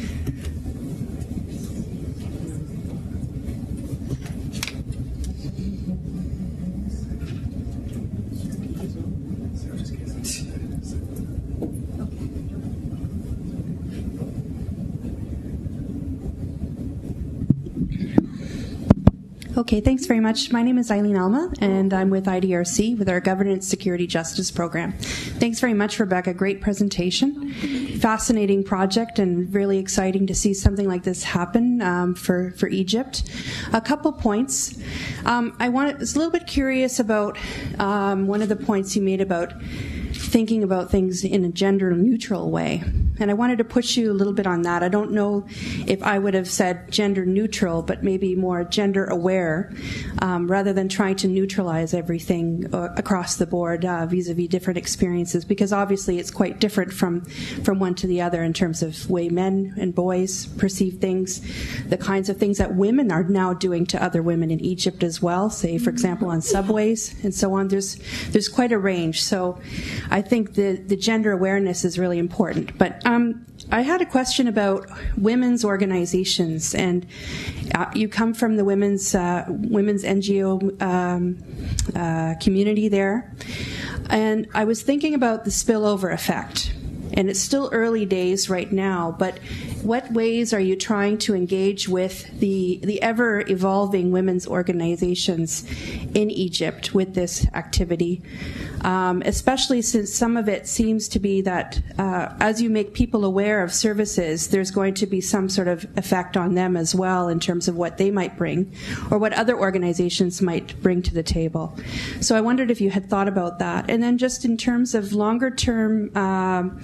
Okay, thanks very much. My name is Eileen Alma, and I'm with I D R C with our Governance, Security, Justice program. Thanks very much, Rebecca. Great presentation. Fascinating project, and really exciting to see something like this happen um, for, for Egypt. A couple points. Um, I want, was a little bit curious about um, one of the points you made about thinking about things in a gender-neutral way. And I wanted to push you a little bit on that. I don't know if I would have said gender-neutral, but maybe more gender-aware, um, rather than trying to neutralize everything uh, across the board uh, vis-a-vis different experiences, because obviously it's quite different from, from one to the other in terms of way men and boys perceive things, the kinds of things that women are now doing to other women in Egypt as well, say, for example, on subways and so on. There's, there's quite a range. So I think the, the gender awareness is really important. But um, I had a question about women's organizations, and uh, you come from the women's uh, women's N G O um, uh, community there, and I was thinking about the spillover effect. And it's still early days right now, but what ways are you trying to engage with the, the ever-evolving women's organizations in Egypt with this activity? Um, especially since some of it seems to be that uh, as you make people aware of services, there's going to be some sort of effect on them as well in terms of what they might bring or what other organizations might bring to the table. So I wondered if you had thought about that. And then just in terms of longer-term um,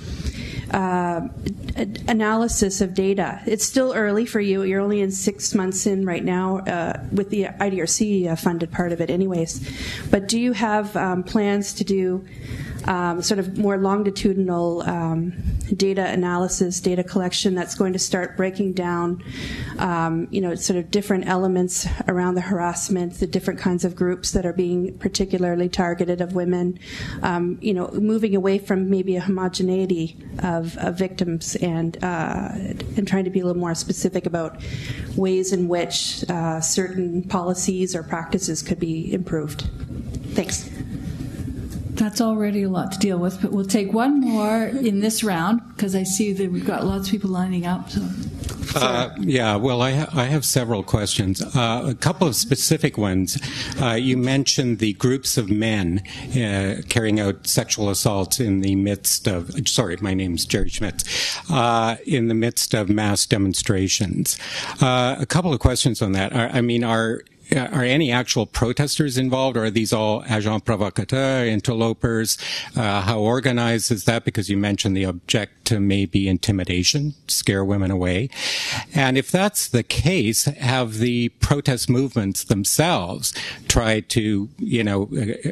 uh, analysis of data, it's still early for you. You're only in six months in right now uh, with the I D R C uh, funded part of it anyways. But do you have um, plans to do um, sort of more longitudinal um, data analysis, data collection that's going to start breaking down, um, you know, sort of different elements around the harassment, the different kinds of groups that are being particularly targeted of women, um, you know, moving away from maybe a homogeneity of, of victims and uh, and trying to be a little more specific about ways in which uh, certain policies or practices could be improved. Thanks. That's already a lot to deal with, but we'll take one more in this round because I see that we've got lots of people lining up. So. Uh, yeah, well, I, ha- I have several questions. Uh, a couple of specific ones. Uh, you mentioned the groups of men uh, carrying out sexual assaults in the midst of, sorry, my name's Jerry Schmitz, uh, in the midst of mass demonstrations. Uh, a couple of questions on that. Are, I mean, are Are any actual protesters involved, or are these all agents provocateurs, interlopers? Uh, how organized is that? Because you mentioned the objective may be intimidation, scare women away. And if that's the case, have the protest movements themselves tried to, you know,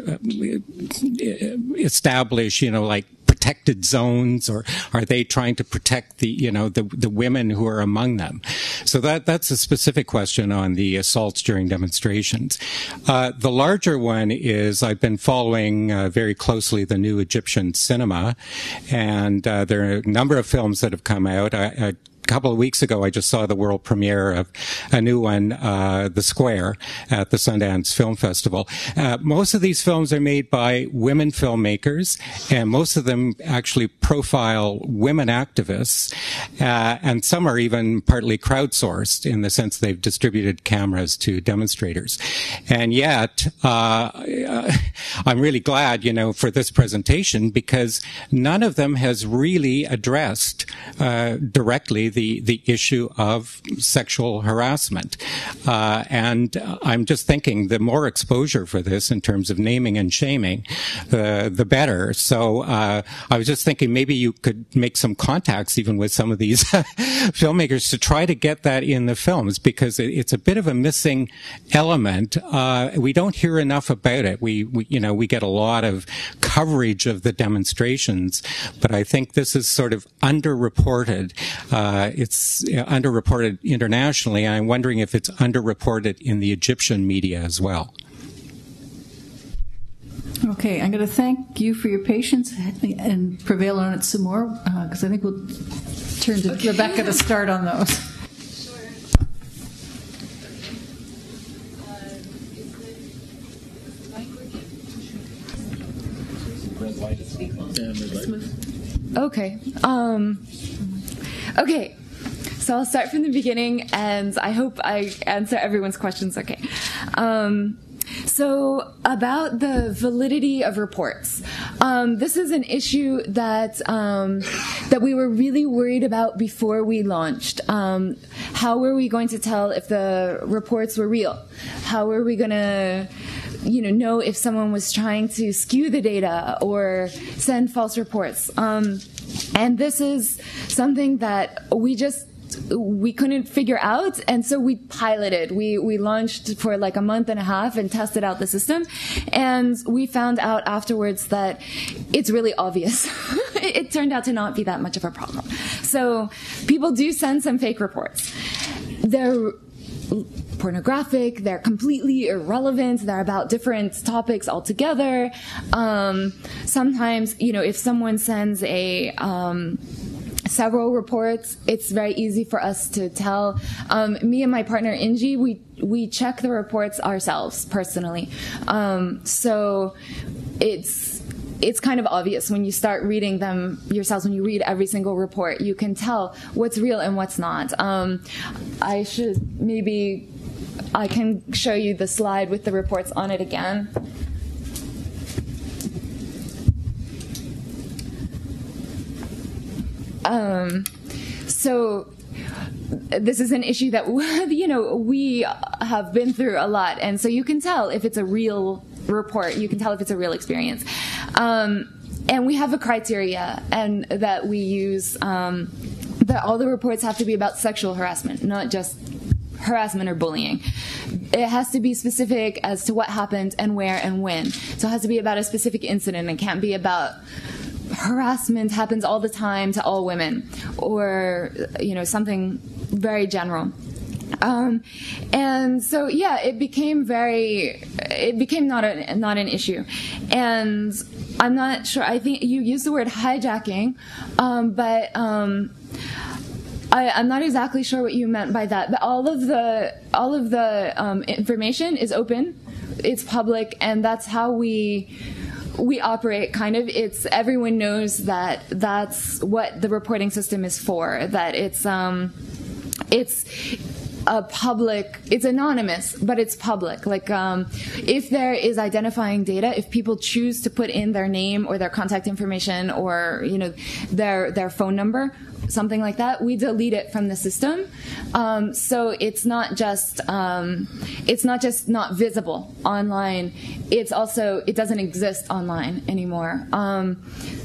establish, you know, like protected zones, or are they trying to protect the, you know, the, the women who are among them? So that, that's a specific question on the assaults during demonstrations. Uh, the larger one is I've been following uh, very closely the new Egyptian cinema, and uh, there are a number of films that have come out. I, I couple of weeks ago, I just saw the world premiere of a new one, uh, The Square, at the Sundance Film Festival. Uh, most of these films are made by women filmmakers, and most of them actually profile women activists, uh, and some are even partly crowdsourced in the sense they've distributed cameras to demonstrators. And yet, uh, I'm really glad, you know, for this presentation, because none of them has really addressed uh, directly the, the issue of sexual harassment. Uh, and I'm just thinking the more exposure for this in terms of naming and shaming, uh, the better. So uh, I was just thinking maybe you could make some contacts even with some of these filmmakers to try to get that in the films, because it, it's a bit of a missing element. Uh, we don't hear enough about it. We, we, you know, we get a lot of coverage of the demonstrations, but I think this is sort of underreported. Uh, it's underreported internationally, and I'm wondering if it's underreported in the Egyptian media as well. Okay, I'm going to thank you for your patience and prevail on it some more, because uh, I think we'll turn to okay. Rebecca to start on those. Sure. Okay. Um, okay. So I'll start from the beginning, and I hope I answer everyone's questions okay. Um, So about the validity of reports, um, this is an issue that um, that we were really worried about before we launched. Um, how were we going to tell if the reports were real? How were we going to, you know, know if someone was trying to skew the data or send false reports? Um, and this is something that we just we couldn't figure out, and so we piloted. We we launched for like a month and a half and tested out the system, and we found out afterwards that it's really obvious. It turned out to not be that much of a problem. So people do send some fake reports. They're pornographic, they're completely irrelevant, they're about different topics altogether. Um, sometimes, you know, if someone sends a um, several reports, it's very easy for us to tell. Um, me and my partner Inji, we we check the reports ourselves personally. Um, so it's it's kind of obvious when you start reading them yourselves. When you read every single report, you can tell what's real and what's not. Um, I should maybe I can show you the slide with the reports on it again. Um, so this is an issue that, you know, we have been through a lot. And so you can tell if it's a real report. You can tell if it's a real experience. Um, and we have a criteria and that we use, um, that all the reports have to be about sexual harassment, not just harassment or bullying. It has to be specific as to what happened and where and when. So it has to be about a specific incident. It can't be about harassment happens all the time to all women, or, you know, something very general. Um, and so, yeah, it became very, it became not a, not an issue. And I'm not sure, I think you used the word hijacking, um, but, um, I, I'm not exactly sure what you meant by that, but all of the, all of the, um, information is open, it's public, and that's how we, we operate, kind of. It's everyone knows that that's what the reporting system is for, that it's um it's a public, it's anonymous, but it's public. Like um if there is identifying data, if people choose to put in their name or their contact information or, you know, their their phone number, something like that, we delete it from the system. Um, so it's not just um, it's not just not visible online. It's also, it doesn't exist online anymore. Um,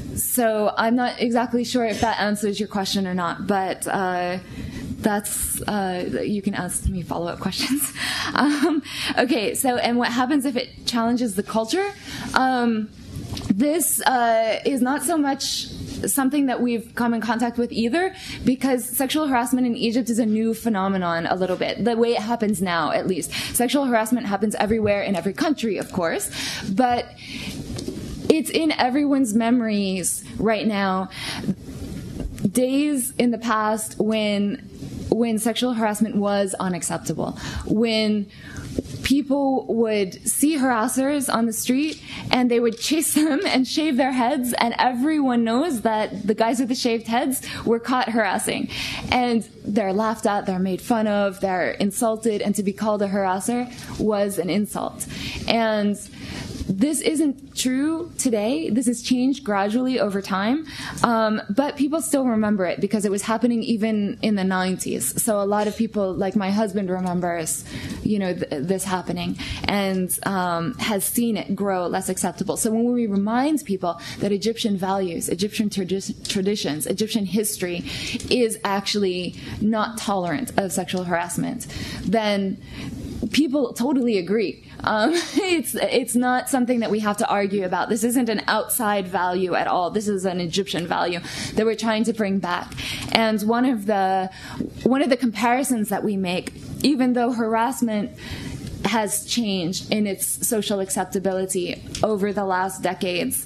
so I'm not exactly sure if that answers your question or not, but uh, that's uh, you can ask me follow-up questions. um, okay, so and what happens if it challenges the culture? Um, this uh, is not so much something that we've come in contact with either, because sexual harassment in Egypt is a new phenomenon a little bit, the way it happens now, at least. Sexual harassment happens everywhere in every country, of course, but it's in everyone's memories right now. days in the past when when sexual harassment was unacceptable, when people would see harassers on the street and they would chase them and shave their heads, and everyone knows that the guys with the shaved heads were caught harassing. And they're laughed at, they're made fun of, they're insulted, and to be called a harasser was an insult. And this isn't true today. This has changed gradually over time, um, but people still remember it because it was happening even in the nineties. So a lot of people, like my husband, remembers, you know, th- this happening and um, has seen it grow less acceptable. So when we remind people that Egyptian values, Egyptian tradi- traditions, Egyptian history is actually not tolerant of sexual harassment, then people totally agree. Um, it's it's not something that we have to argue about. This isn't an outside value at all. This is an Egyptian value that we're trying to bring back. And one of the one of the comparisons that we make, even though harassment has changed in its social acceptability over the last decades,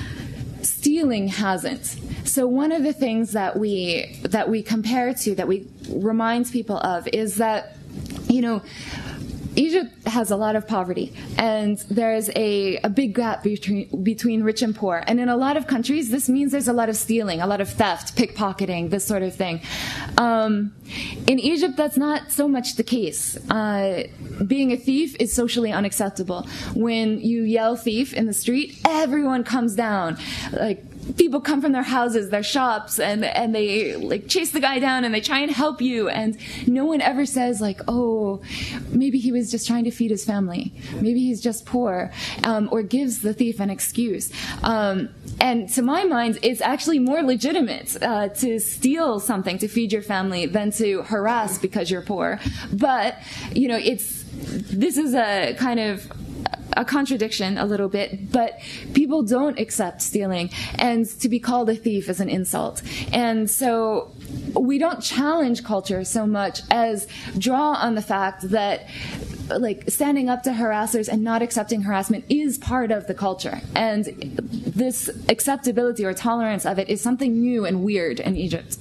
stealing hasn't. So one of the things that we that we compare to, that we remind people of, is that, you know, Egypt has a lot of poverty, and there's a, a big gap between, between rich and poor. And in a lot of countries, this means there's a lot of stealing, a lot of theft, pickpocketing, this sort of thing. Um, in Egypt, that's not so much the case. Uh, being a thief is socially unacceptable. When you yell thief in the street, everyone comes down. Like, people come from their houses, their shops, and and they like chase the guy down and they try and help you, and no one ever says like, oh, maybe he was just trying to feed his family, maybe he's just poor, um, or gives the thief an excuse. Um, and to my mind, it's actually more legitimate uh, to steal something to feed your family than to harass because you're poor. But you know, it's this is a kind of a contradiction a little bit, but people don't accept stealing, and to be called a thief is an insult. And so we don't challenge culture so much as draw on the fact that like standing up to harassers and not accepting harassment is part of the culture, and this acceptability or tolerance of it is something new and weird in Egypt.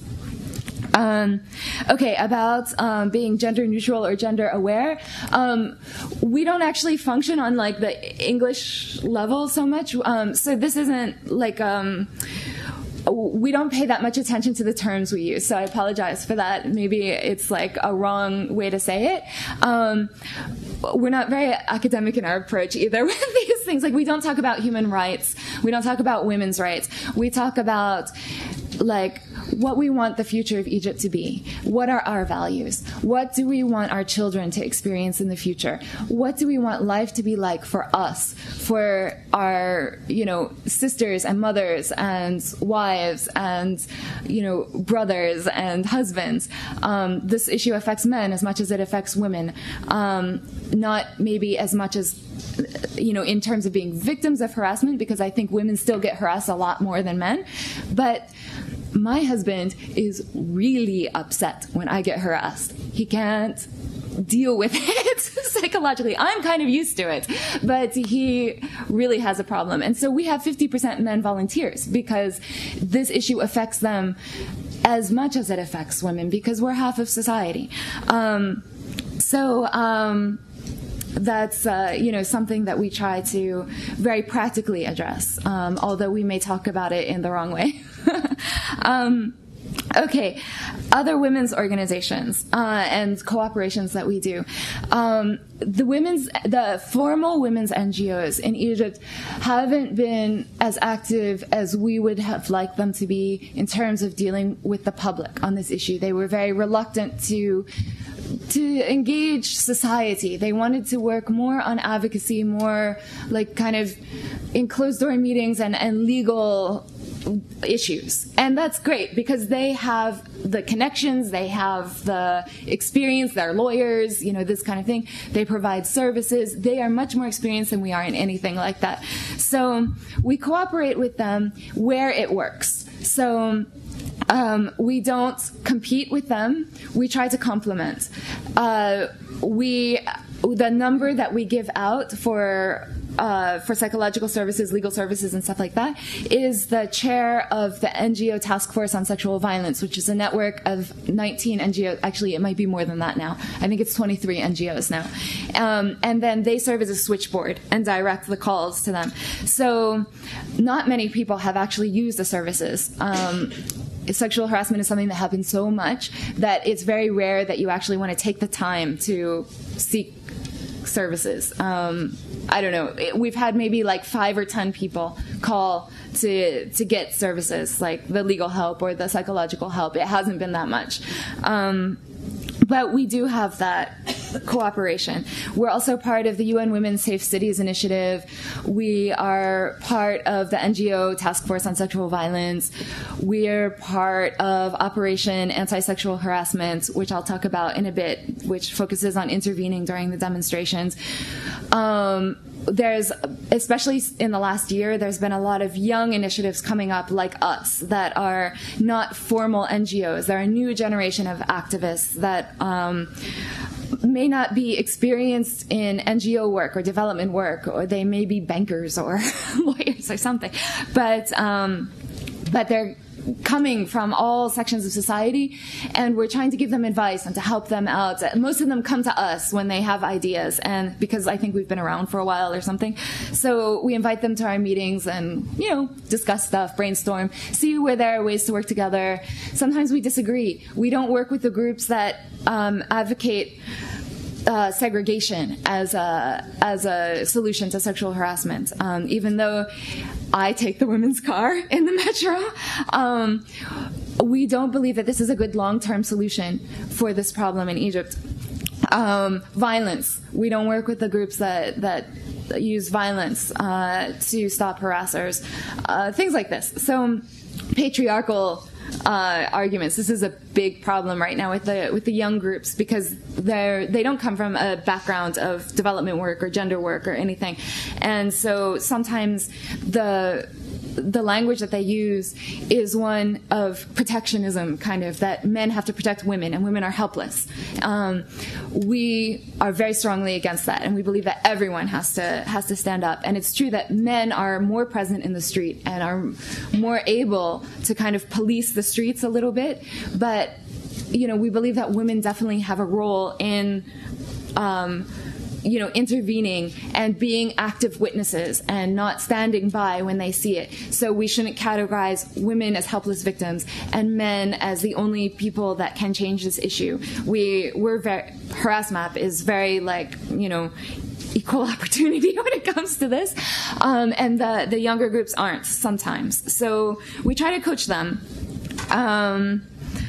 Um, okay, about um, being gender neutral or gender aware. Um, we don't actually function on like the English level so much. Um, so this isn't like um, we don't pay that much attention to the terms we use. So I apologize for that. Maybe it's like a wrong way to say it. Um, we're not very academic in our approach either with these things. Like, we don't talk about human rights. We don't talk about women's rights. We talk about like what we want the future of Egypt to be. What are our values? What do we want our children to experience in the future? What do we want life to be like for us, for our, you know, sisters and mothers and wives and, you know, brothers and husbands? Um, this issue affects men as much as it affects women. Um, not maybe as much as, you know, in terms of being victims of harassment, because I think women still get harassed a lot more than men. But my husband is really upset when I get harassed. He can't deal with it psychologically. I'm kind of used to it, but he really has a problem. And so we have fifty percent men volunteers because this issue affects them as much as it affects women, because we're half of society. Um, so, um, that's uh, you know, something that we try to very practically address, um, although we may talk about it in the wrong way. um, okay, other women's organizations uh, and cooperations that we do. Um, the women's, the formal women's N G Os in Egypt haven't been as active as we would have liked them to be in terms of dealing with the public on this issue. They were very reluctant to to engage society. They wanted to work more on advocacy, more like kind of in closed-door meetings and, and legal issues. And that's great because they have the connections, they have the experience, they're lawyers, you know, this kind of thing. They provide services. They are much more experienced than we are in anything like that. So we cooperate with them where it works. So Um, we don't compete with them. We try to complement. Uh, we, the number that we give out for uh, for psychological services, legal services, and stuff like that, is the chair of the N G O Task Force on Sexual Violence, which is a network of nineteen N G Os. Actually, it might be more than that now. I think it's twenty-three N G Os now. Um, and then they serve as a switchboard and direct the calls to them. So not many people have actually used the services. Um, Sexual harassment is something that happens so much that it's very rare that you actually want to take the time to seek services. Um, I don't know. We've had maybe like five or ten people call to to get services, like the legal help or the psychological help. It hasn't been that much. Um, But we do have that cooperation. We're also part of the U N Women's Safe Cities Initiative. We are part of the N G O Task Force on Sexual Violence. We're part of Operation Anti-Sexual Harassment, which I'll talk about in a bit, which focuses on intervening during the demonstrations. Um, There's, especially in the last year, there's been a lot of young initiatives coming up like us that are not formal N G Os. They're a new generation of activists that um, may not be experienced in N G O work or development work, or they may be bankers or lawyers or something. But, um, but they're coming from all sections of society, and we're trying to give them advice and to help them out. Most of them come to us when they have ideas, and because I think we've been around for a while or something. So we invite them to our meetings and, you know, discuss stuff, brainstorm, see where there are ways to work together. Sometimes we disagree. We don't work with the groups that um, advocate Uh, segregation as a as a solution to sexual harassment. Um, even though I take the women's car in the metro, um, we don't believe that this is a good long-term solution for this problem in Egypt. Um, violence. We don't work with the groups that that use violence uh, to stop harassers. Uh, things like this. So patriarchal Uh, arguments. This is a big problem right now with the with the young groups, because they're they don't come from a background of development work or gender work or anything, and so sometimes the the language that they use is one of protectionism, kind of, that men have to protect women and women are helpless. Um, we are very strongly against that, and we believe that everyone has to has to stand up. And it's true that men are more present in the street and are more able to kind of police the streets a little bit, but you know, we believe that women definitely have a role in um, you know, intervening and being active witnesses and not standing by when they see it. So we shouldn't categorize women as helpless victims and men as the only people that can change this issue. We, we're very, HarassMap is very, like, you know, equal opportunity when it comes to this. Um, and the, the younger groups aren't sometimes. So we try to coach them. Um,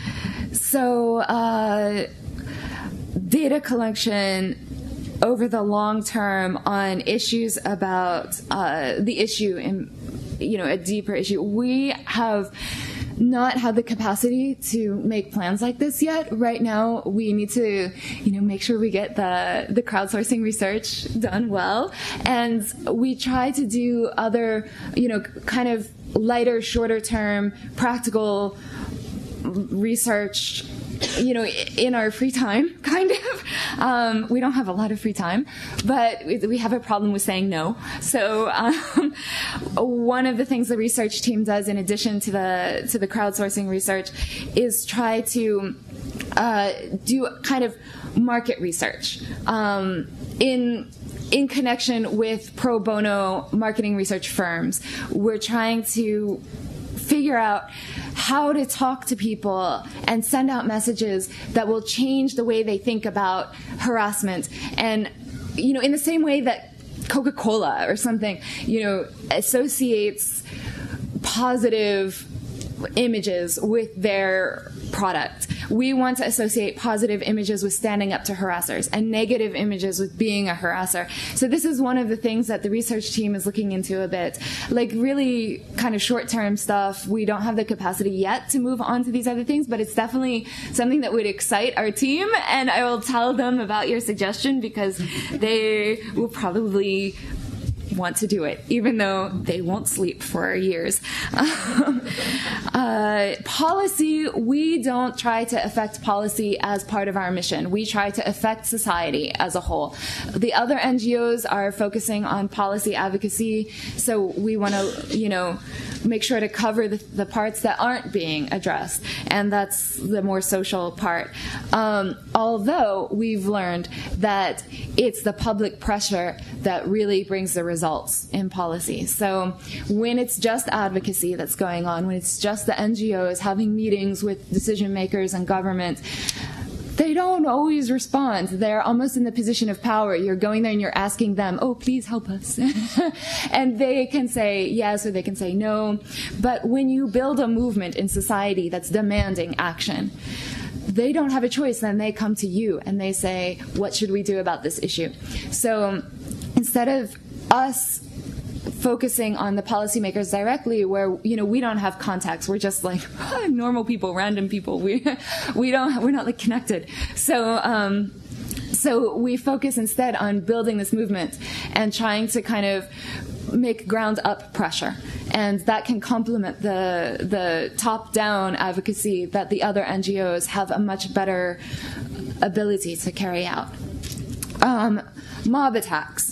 so, uh, data collection over the long term on issues about uh, the issue, in, you know, a deeper issue. We have not had the capacity to make plans like this yet. Right now, we need to, you know, make sure we get the, the crowdsourcing research done well. And we try to do other, you know, kind of lighter, shorter term, practical research, you know, in our free time, kind of. Um, we don't have a lot of free time, but we have a problem with saying no. So um, one of the things the research team does, in addition to the to the crowdsourcing research, is try to uh, do kind of market research um, in in connection with pro bono marketing research firms. We're trying to figure out how to talk to people and send out messages that will change the way they think about harassment. And, you know, in the same way that Coca-Cola or something, you know, associates positive images with their product. We want to associate positive images with standing up to harassers and negative images with being a harasser. So this is one of the things that the research team is looking into a bit. Like really kind of short-term stuff. We don't have the capacity yet to move on to these other things, but it's definitely something that would excite our team, and I will tell them about your suggestion because they will probably want to do it, even though they won't sleep for years. Um, uh, policy, we don't try to affect policy as part of our mission. We try to affect society as a whole. The other N G Os are focusing on policy advocacy, so we want to, you know, make sure to cover the, the parts that aren't being addressed, and that's the more social part. Um, although we've learned that it's the public pressure that really brings the results in policy. So when it's just advocacy that's going on, when it's just the N G Os having meetings with decision makers and government, they don't always respond. They're almost in the position of power. You're going there and you're asking them, oh, please help us. And they can say yes or they can say no. But when you build a movement in society that's demanding action, they don't have a choice. Then they come to you and they say, what should we do about this issue? So instead of us focusing on the policymakers directly, where, you know, we don't have contacts, we're just like normal people, random people. We we don't we're not like connected. So um, so we focus instead on building this movement and trying to kind of make ground up pressure, and that can complement the the top down advocacy that the other N G Os have a much better ability to carry out. Um, mob attacks.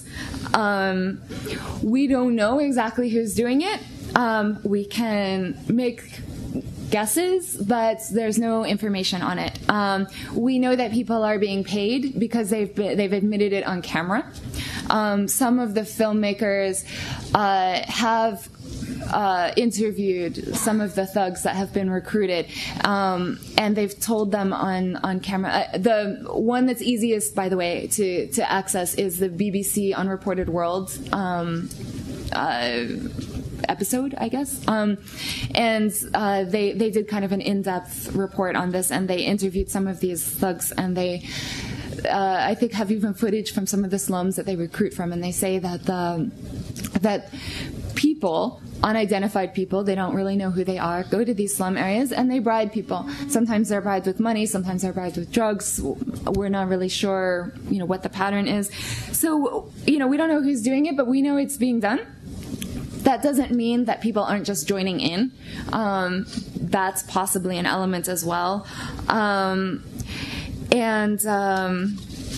Um, we don't know exactly who's doing it. Um, we can make guesses, but there's no information on it. Um, we know that people are being paid because they've been, they've admitted it on camera. Um, some of the filmmakers uh, have Uh, interviewed some of the thugs that have been recruited, um, and they've told them on on camera. Uh, the one that's easiest, by the way, to to access is the B B C Unreported World um, uh, episode, I guess. Um, and uh, they they did kind of an in-depth report on this, and they interviewed some of these thugs, and they. Uh, I think have even footage from some of the slums that they recruit from, and they say that the that people, unidentified people, they don't really know who they are, go to these slum areas and they bribe people. Sometimes they're bribed with money, sometimes they're bribed with drugs. We're not really sure, you know, what the pattern is. So, you know, we don't know who's doing it, but we know it's being done. That doesn't mean that people aren't just joining in. Um, that's possibly an element as well. Um, And um,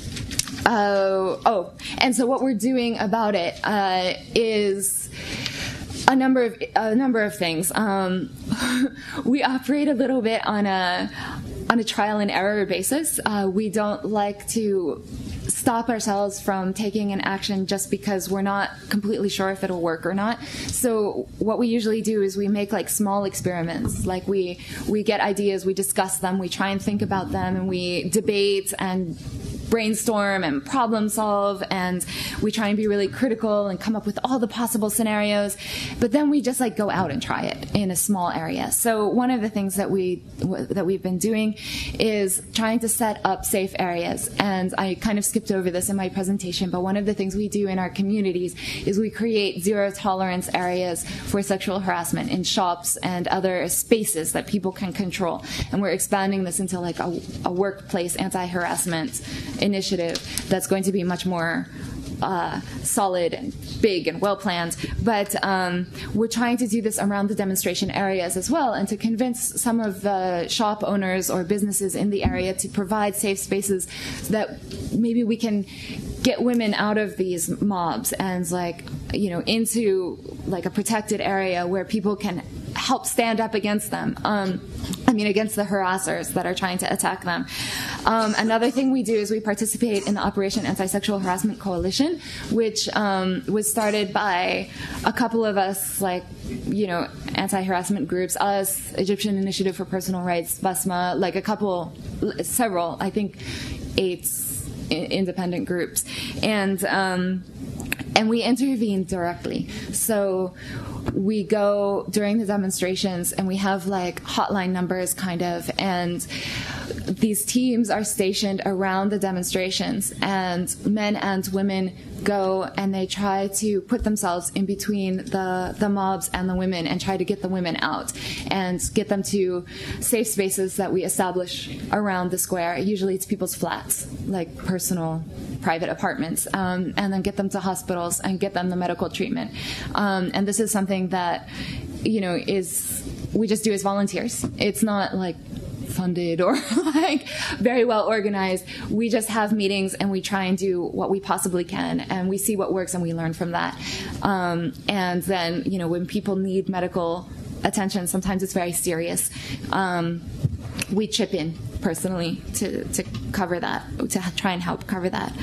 uh, oh, and so what we're doing about it uh, is a number of a number of things. Um, we operate a little bit on a on a trial and error basis. Uh, we don't like to stop ourselves from taking an action just because we're not completely sure if it'll work or not. So what we usually do is we make like small experiments. Like we we get ideas, we discuss them, we try and think about them, and we debate and brainstorm and problem solve, and we try and be really critical and come up with all the possible scenarios, but then we just like go out and try it in a small area. So one of the things that we that we've been doing is trying to set up safe areas, and I kind of skipped over this in my presentation, but one of the things we do in our communities is we create zero tolerance areas for sexual harassment in shops and other spaces that people can control, and we're expanding this into like a, a workplace anti-harassment initiative that's going to be much more uh, solid and big and well planned. But um, we're trying to do this around the demonstration areas as well, and to convince some of the shop owners or businesses in the area to provide safe spaces so that maybe we can get women out of these mobs and like, you know, into like a protected area where people can help stand up against them. Um, I mean, against the harassers that are trying to attack them. Um, another thing we do is we participate in the Operation Anti-Sexual Harassment Coalition, which um, was started by a couple of us, like, you know, anti-harassment groups, us, Egyptian Initiative for Personal Rights, BASMA, like a couple, several, I think eight independent groups. And um, and we intervene directly. So we go during the demonstrations and we have like hotline numbers kind of, and these teams are stationed around the demonstrations, and men and women go and they try to put themselves in between the, the mobs and the women and try to get the women out and get them to safe spaces that we establish around the square. Usually it's people's flats, like personal private apartments, um, and then get them to hospitals and get them the medical treatment. Um, and this is something that, you know, is we just do as volunteers. It's not like funded or like very well organized. We just have meetings and we try and do what we possibly can, and we see what works and we learn from that. Um, and then, you know, when people need medical attention, sometimes it's very serious. Um, we chip in personally to, to cover that, to try and help cover that.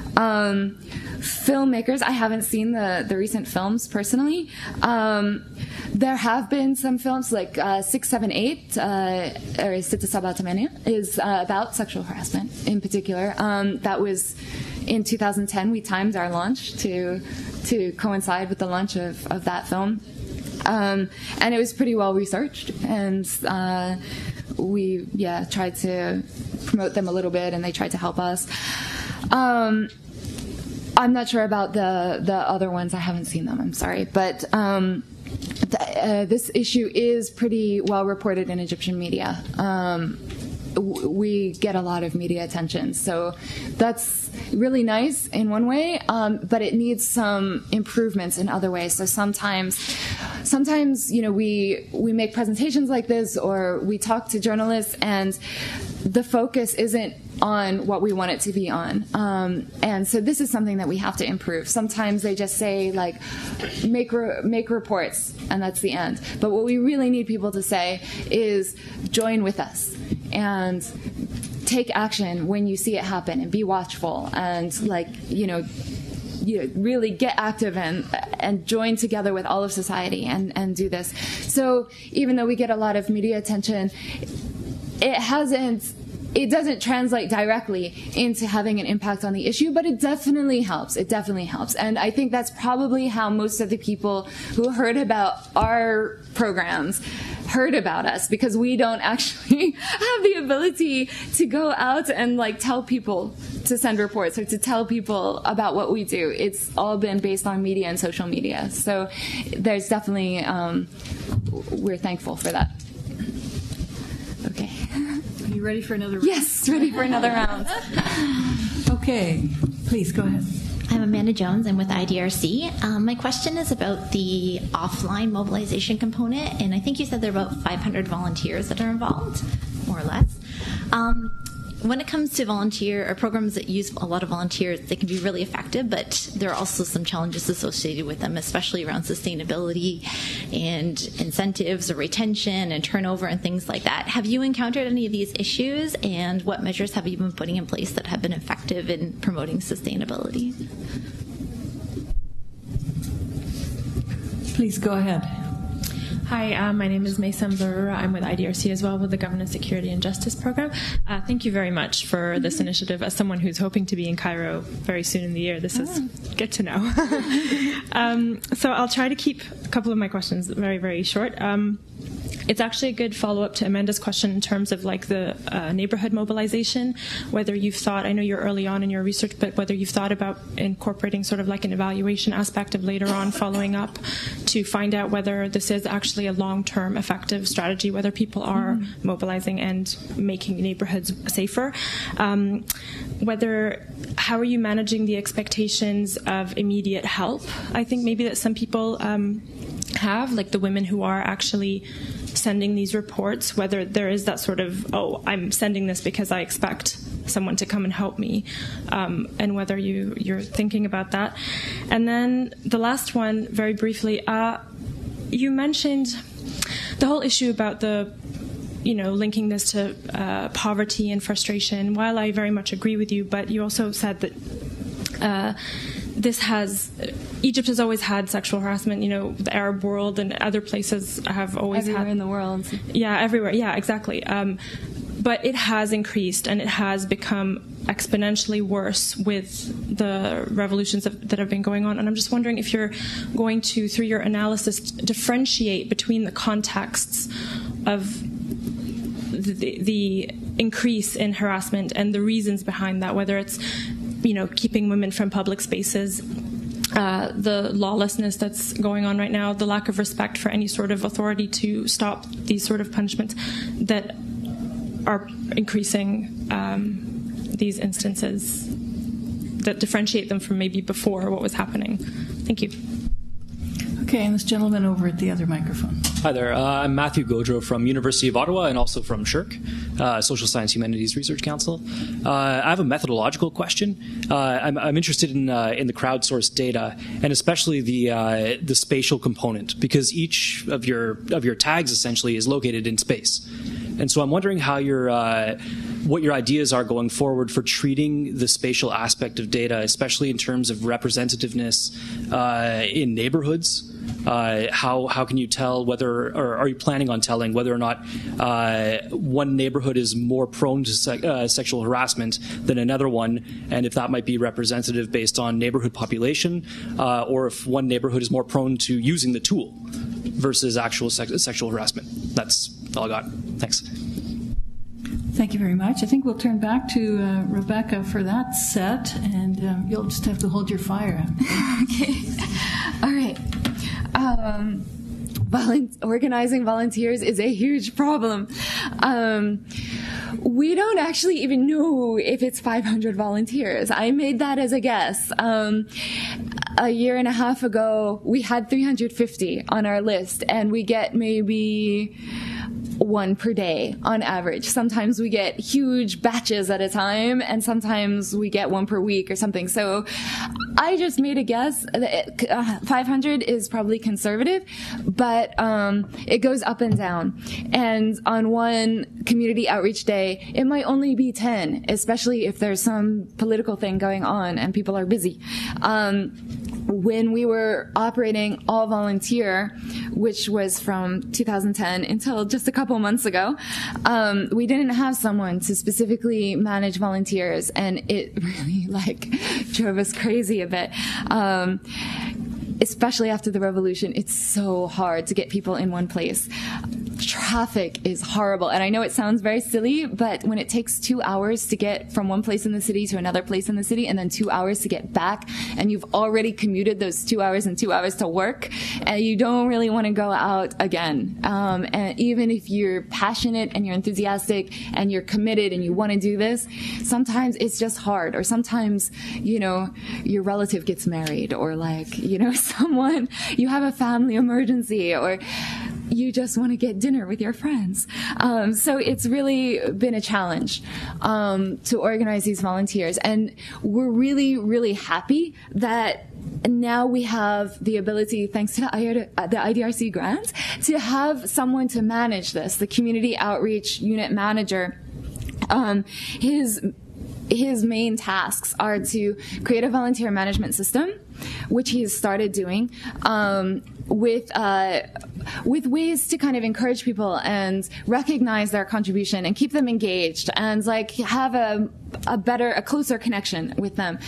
Um, filmmakers, I haven't seen the, the recent films personally. Um, there have been some films like uh, six seven eight, uh, or Sita Sabatamania, is uh, about sexual harassment in particular. Um, that was in two thousand ten. We timed our launch to to coincide with the launch of, of that film. Um, and it was pretty well researched, and uh, we yeah tried to promote them a little bit, and they tried to help us. Um, I'm not sure about the the other ones. I haven't seen them. I'm sorry, but um, th- uh, this issue is pretty well reported in Egyptian media. Um, w- we get a lot of media attention, so that's really nice in one way, um, but it needs some improvements in other ways. So sometimes, sometimes you know, we we make presentations like this, or we talk to journalists, and the focus isn't on what we want it to be on. Um, and so this is something that we have to improve. Sometimes they just say, like, make re- make reports, and that's the end. But what we really need people to say is join with us and take action when you see it happen, and be watchful, and, like, you know, you know, really get active and and join together with all of society and, and do this. So even though we get a lot of media attention, it hasn't It doesn't translate directly into having an impact on the issue, but it definitely helps. It definitely helps. And I think that's probably how most of the people who heard about our programs heard about us, because we don't actually have the ability to go out and, like, tell people to send reports or to tell people about what we do. It's all been based on media and social media. So there's definitely, um, we're thankful for that. Okay. Are you ready for another round? Yes, ready for another round. Okay, please go ahead. I'm Amanda Jones. I'm with I D R C. Um, my question is about the offline mobilization component, and I think you said there are about five hundred volunteers that are involved, more or less. Um, when it comes to volunteer or programs that use a lot of volunteers, they can be really effective, but there are also some challenges associated with them, especially around sustainability and incentives or retention and turnover and things like that. Have you encountered any of these issues, and what measures have you been putting in place that have been effective in promoting sustainability? Please go ahead. Hi, uh, my name is Mason Barura. I'm with I D R C as well, with the Governance, Security and Justice Program. Uh, thank you very much for this initiative. As someone who's hoping to be in Cairo very soon in the year, this is good to know. um, so I'll try to keep a couple of my questions very, very short. Um, It's actually a good follow-up to Amanda's question in terms of, like, the uh, neighborhood mobilization, whether you've thought, I know you're early on in your research, but whether you've thought about incorporating sort of like an evaluation aspect of later on following up to find out whether this is actually a long-term effective strategy, whether people are mm-hmm. mobilizing and making neighborhoods safer. Um, whether, how are you managing the expectations of immediate help? I think maybe that some people um, have, like the women who are actually sending these reports, whether there is that sort of, oh, I'm sending this because I expect someone to come and help me, um, and whether you, you're thinking about that. And then the last one, very briefly, uh, you mentioned the whole issue about the, you know, linking this to uh, poverty and frustration. While I very much agree with you, but you also said that uh, this has, Egypt has always had sexual harassment. You know, the Arab world and other places have always everywhere had. in the world. Yeah, everywhere. Yeah, exactly. Um, but it has increased, and it has become exponentially worse with the revolutions of, that have been going on. And I'm just wondering if you're going to, through your analysis, differentiate between the contexts of the, the increase in harassment and the reasons behind that, whether it's, you know, keeping women from public spaces, Uh, the lawlessness that's going on right now, the lack of respect for any sort of authority to stop these sort of punishments that are increasing um, these instances that differentiate them from maybe before what was happening. Thank you. Okay, and this gentleman over at the other microphone. Hi there. Uh, I'm Matthew Gaudreau from University of Ottawa and also from SHIRC, uh, Social Science Humanities Research Council. Uh, I have a methodological question. Uh, I'm, I'm interested in uh, in the crowdsourced data and especially the uh, the spatial component, because each of your of your tags essentially is located in space, and so I'm wondering how your uh, what your ideas are going forward for treating the spatial aspect of data, especially in terms of representativeness uh, in neighborhoods. Uh, how how can you tell whether, or are you planning on telling whether or not uh, one neighborhood is more prone to se- uh, sexual harassment than another one, and if that might be representative based on neighborhood population, uh, or if one neighborhood is more prone to using the tool versus actual sex- sexual harassment? That's all I got. Thanks. Thank you very much. I think we'll turn back to uh, Rebecca for that set, and um, you'll just have to hold your fire. Okay. All right. Um, volu- organizing volunteers is a huge problem. Um, we don't actually even know if it's five hundred volunteers. I made that as a guess. Um, a year and a half ago, we had three hundred fifty on our list, and we get maybe one per day on average. Sometimes we get huge batches at a time, and sometimes we get one per week or something. So I just made a guess. Uh, five hundred is probably conservative, but um, it goes up and down. And on one community outreach day, it might only be ten, especially if there's some political thing going on and people are busy. Um, when we were operating all volunteer, which was from two thousand ten until just a couple months ago, um, we didn't have someone to specifically manage volunteers, and it really like drove us crazy a bit. Um, especially after the revolution, it's so hard to get people in one place. Traffic is horrible, and I know it sounds very silly, but when it takes two hours to get from one place in the city to another place in the city, and then two hours to get back, and you've already commuted those two hours and two hours to work, and you don't really want to go out again. Um, and even if you're passionate and you're enthusiastic and you're committed and you want to do this, sometimes it's just hard, or sometimes, you know, your relative gets married, or like, you know, someone, you have a family emergency, or you just want to get dinner with your friends. Um, so it's really been a challenge um, to organize these volunteers. And we're really, really happy that now we have the ability, thanks to the I D R C grant, to have someone to manage this, the community outreach unit manager. Um, his His main tasks are to create a volunteer management system, which he has started doing, um, with uh, with ways to kind of encourage people and recognize their contribution and keep them engaged and like have a a better, a closer connection with them.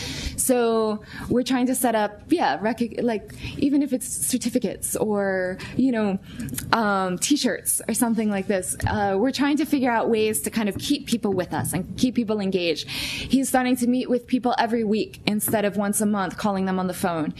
So we're trying to set up, yeah, rec- like even if it's certificates or, you know, um, T-shirts or something like this, uh, we're trying to figure out ways to kind of keep people with us and keep people engaged. He's starting to meet with people every week instead of once a month, calling them on the phone.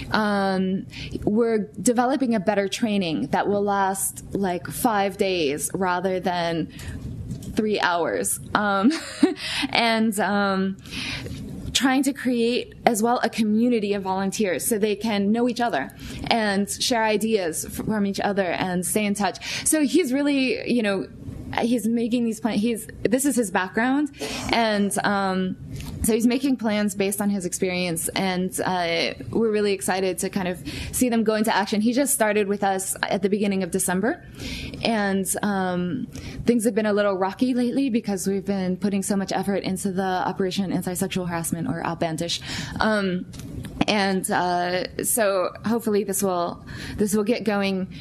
Um, we're developing a better training that will last like five days rather than three hours. Um, and um, trying to create as well a community of volunteers so they can know each other and share ideas from each other and stay in touch. So he's really, you know, he's making these plans. He's this is his background, and um, so he's making plans based on his experience. And uh, we're really excited to kind of see them go into action. He just started with us at the beginning of December, and um, things have been a little rocky lately because we've been putting so much effort into the Operation Anti-Sexual Harassment, or Outbandish. Um, and uh, so hopefully this will this will get going.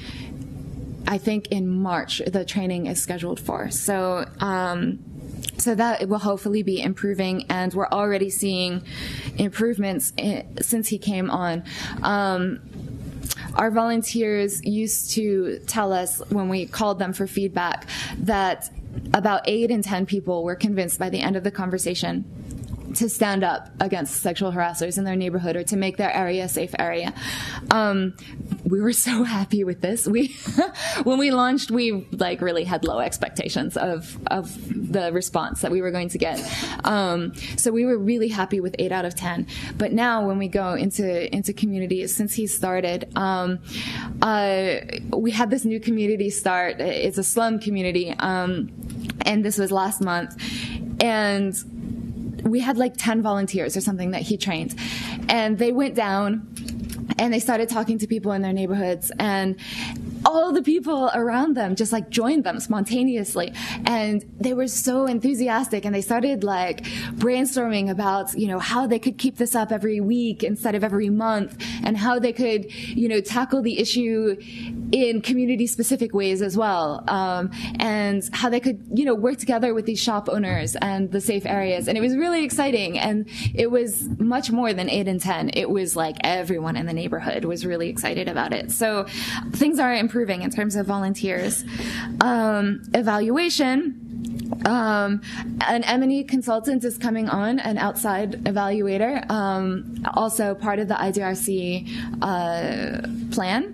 I think in March the training is scheduled for. So um, so that will hopefully be improving, and we're already seeing improvements in, since he came on. Um, our volunteers used to tell us when we called them for feedback that about eight in ten people were convinced by the end of the conversation to stand up against sexual harassers in their neighborhood or to make their area a safe area. Um, we were so happy with this. We, when we launched, we like really had low expectations of of the response that we were going to get. Um, so we were really happy with eight out of ten. But now, when we go into into communities, since he started, um, uh, we had this new community start. It's a slum community, um, and this was last month, and we had like ten volunteers or something that he trained, and they went down and they started talking to people in their neighborhoods, and all the people around them just like joined them spontaneously, and they were so enthusiastic, and they started like brainstorming about, you know, how they could keep this up every week instead of every month, and how they could, you know, tackle the issue in community specific ways as well, um, and how they could, you know, work together with these shop owners and the safe areas. And it was really exciting, and it was much more than eight in ten. It was like everyone in the neighborhood was really excited about it. So things are improving in terms of volunteers. Um, evaluation. Um, an M and E consultant is coming on, an outside evaluator, um, also part of the I D R C uh, plan.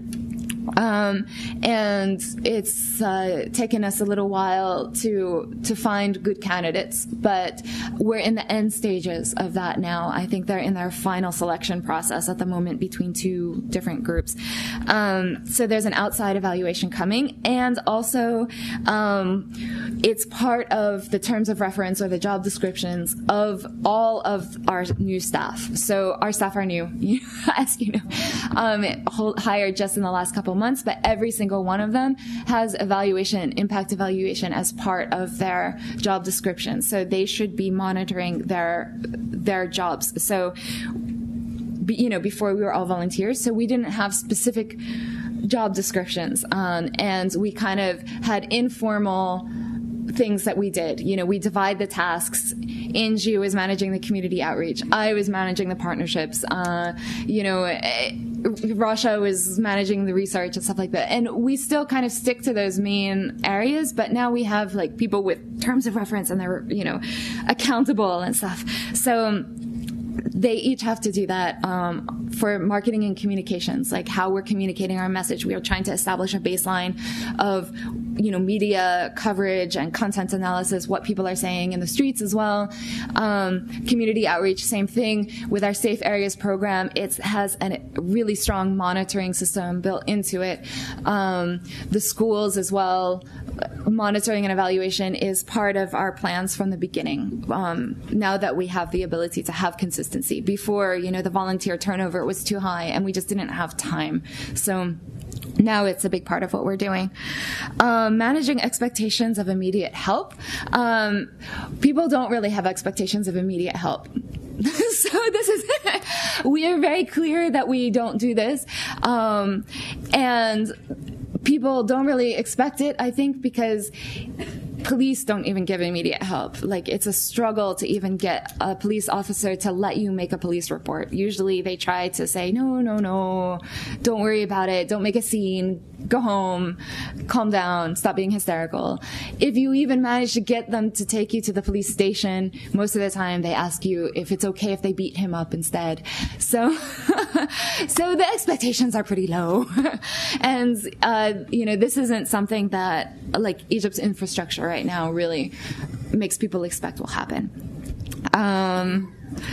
Um, and it's uh, taken us a little while to to find good candidates, but we're in the end stages of that now. I think they're in their final selection process at the moment between two different groups. Um, so there's an outside evaluation coming, and also um, it's part of the terms of reference or the job descriptions of all of our new staff. So our staff are new, as you know, um, hired just in the last couple months, but every single one of them has evaluation, impact evaluation as part of their job description. So they should be monitoring their their jobs. So, you know, before we were all volunteers, so we didn't have specific job descriptions, um, and we kind of had informal things that we did. You know, we divide the tasks. Angie was managing the community outreach. I was managing the partnerships. Uh, you know, Rasha was managing the research and stuff like that. And we still kind of stick to those main areas, but now we have like people with terms of reference, and they're, you know, accountable and stuff. So um, they each have to do that um, for marketing and communications, like how we're communicating our message. We are trying to establish a baseline of, you know, media coverage and content analysis, what people are saying in the streets as well. Um, community outreach, same thing with our Safe Areas program. It has a really strong monitoring system built into it. Um, the schools as well, monitoring and evaluation is part of our plans from the beginning. Um, now that we have the ability to have consistency. Before, you know, the volunteer turnover was too high, and we just didn't have time. So now it's a big part of what we're doing. Um, managing expectations of immediate help. Um, people don't really have expectations of immediate help. So this is, we are very clear that we don't do this. Um, and people don't really expect it, I think, because police don't even give immediate help. Like, it's a struggle to even get a police officer to let you make a police report. Usually they try to say, no, no, no, don't worry about it, don't make a scene, go home, calm down, stop being hysterical. If you even manage to get them to take you to the police station, most of the time they ask you if it's okay if they beat him up instead. So, so the expectations are pretty low. And, uh, you know, this isn't something that, like, Egypt's infrastructure right now really makes people expect will happen. Um,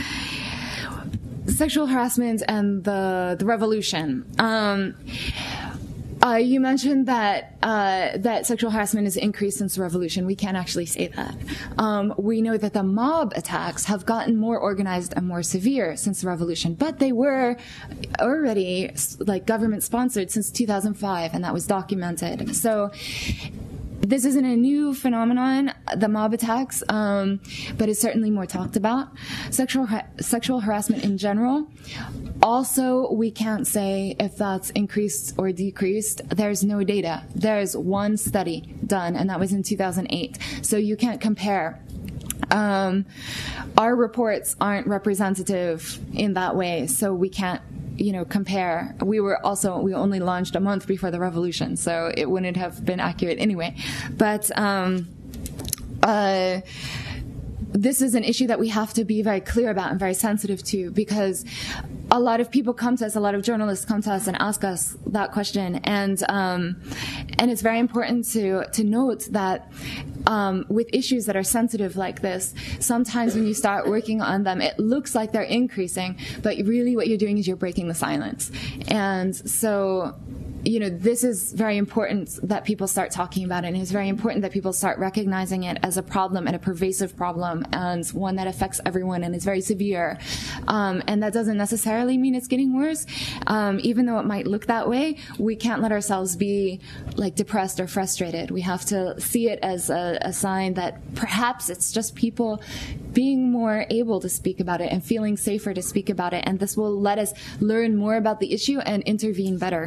sexual harassment and the, the revolution. Um, Uh, you mentioned that uh, that sexual harassment has increased since the revolution. We can't actually say that. Um, we know that the mob attacks have gotten more organized and more severe since the revolution, but they were already like government sponsored since two thousand five, and that was documented. So this isn't a new phenomenon, the mob attacks, um, but it's certainly more talked about. Sexual ha- sexual harassment in general. Also, we can't say if that's increased or decreased. There's no data. There's one study done, and that was in two thousand eight. So you can't compare. Um, our reports aren't representative in that way, so we can't, you know, compare. We were also, we only launched a month before the revolution, so it wouldn't have been accurate anyway. But, um, uh, this is an issue that we have to be very clear about and very sensitive to, because a lot of people come to us, a lot of journalists come to us and ask us that question, and um, and it's very important to to note that um, with issues that are sensitive like this, sometimes when you start working on them, it looks like they're increasing, but really what you're doing is you're breaking the silence. And so, you know, this is very important that people start talking about it, and it's very important that people start recognizing it as a problem and a pervasive problem, and one that affects everyone and is very severe. Um, and that doesn't necessarily mean it's getting worse. Um, even though it might look that way, we can't let ourselves be like depressed or frustrated. We have to see it as a, a sign that perhaps it's just people being more able to speak about it and feeling safer to speak about it, and this will let us learn more about the issue and intervene better.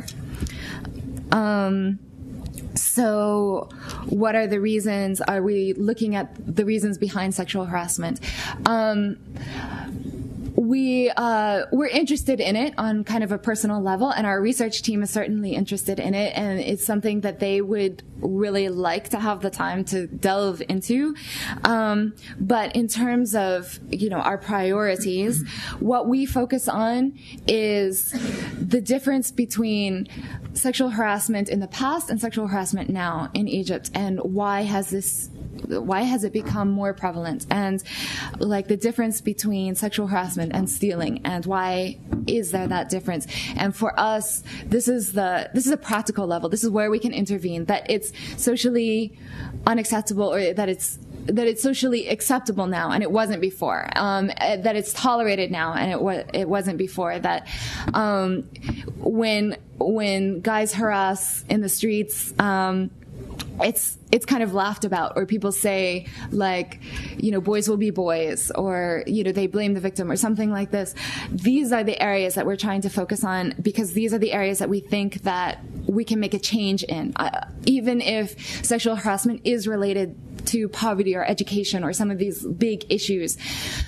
Um, so what are the reasons? Are we looking at the reasons behind sexual harassment? Um, we, uh, we're interested in it on kind of a personal level, and our research team is certainly interested in it, and it's something that they would really like to have the time to delve into. Um, but in terms of, you know, our priorities, what we focus on is the difference between sexual harassment in the past and sexual harassment now in Egypt, and why has this why has it become more prevalent, and like the difference between sexual harassment and stealing, and why is there that difference? And for us, this is the this is a practical level. This is where we can intervene, that it's socially unacceptable, or that it's that it's socially acceptable now and it wasn't before, um, that it's tolerated now and it was it wasn't before, that um, when when guys harass in the streets, um, it's it's kind of laughed about, or people say, like, you know, boys will be boys, or, you know, they blame the victim or something like this. These are the areas that we're trying to focus on, because these are the areas that we think that we can make a change in. Uh, even if sexual harassment is related to poverty or education or some of these big issues,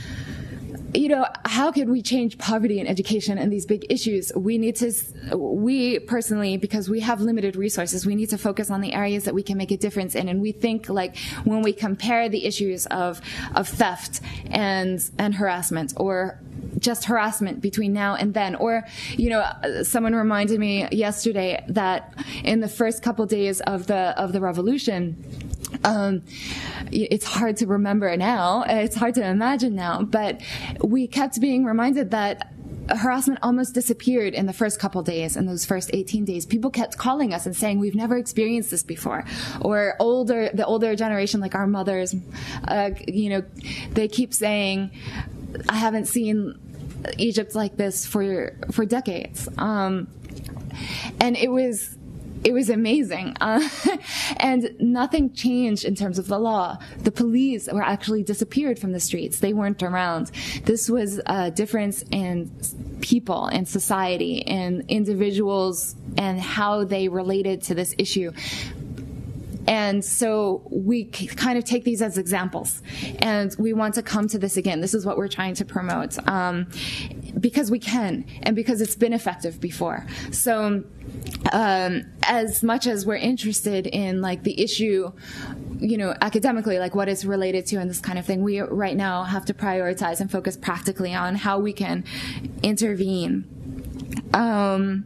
you know, how could we change poverty and education and these big issues? We need to, we personally, because we have limited resources, we need to focus on the areas that we can make a difference in. And we think, like, when we compare the issues of, of theft and, and harassment, or just harassment between now and then, or, you know, someone reminded me yesterday that in the first couple days of the, of the revolution, Um, it's hard to remember now, it's hard to imagine now, but we kept being reminded that harassment almost disappeared in the first couple days, in those first eighteen days. People kept calling us and saying, we've never experienced this before. Or older, the older generation, like our mothers, uh, you know, they keep saying, I haven't seen Egypt like this for, for decades. Um, and it was, It was amazing. Uh, and nothing changed in terms of the law. The police were actually disappeared from the streets. They weren't around. This was a difference in people and society and individuals and how they related to this issue. And so we kind of take these as examples, and we want to come to this again. This is what we're trying to promote, um, because we can, and because it's been effective before. So um, as much as we're interested in, like, the issue, you know, academically, like what it's related to and this kind of thing, we right now have to prioritize and focus practically on how we can intervene. Um,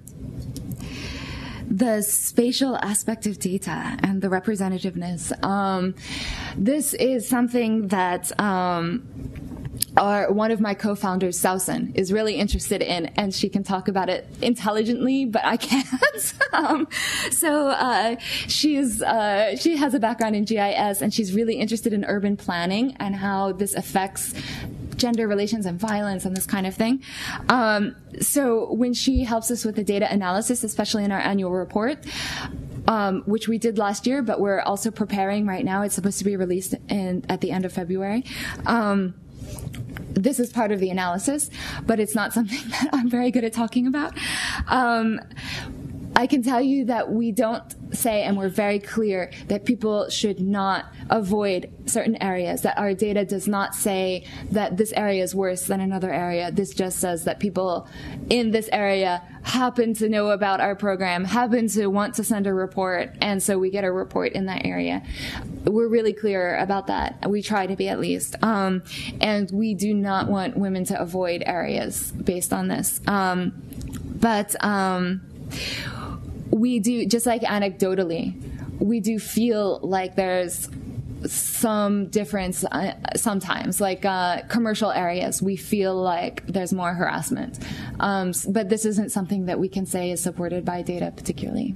The spatial aspect of data and the representativeness. Um, this is something that um, our, one of my co-founders, Sausan, is really interested in, and she can talk about it intelligently, but I can't. um, so uh, she's uh, she has a background in G I S, and she's really interested in urban planning and how this affects gender relations and violence and this kind of thing. Um, so when she helps us with the data analysis, especially in our annual report, um, which we did last year, but we're also preparing right now. It's supposed to be released in, at the end of February. Um, this is part of the analysis, but it's not something that I'm very good at talking about. Um, I can tell you that we don't say, and we're very clear, that people should not avoid certain areas, that our data does not say that this area is worse than another area. This just says that people in this area happen to know about our program, happen to want to send a report, and so we get a report in that area. We're really clear about that. We try to be, at least. Um, and we do not want women to avoid areas based on this. Um, but um, we do, just like anecdotally, we do feel like there's some difference uh, sometimes, like uh, commercial areas, we feel like there's more harassment. Um, but this isn't something that we can say is supported by data particularly.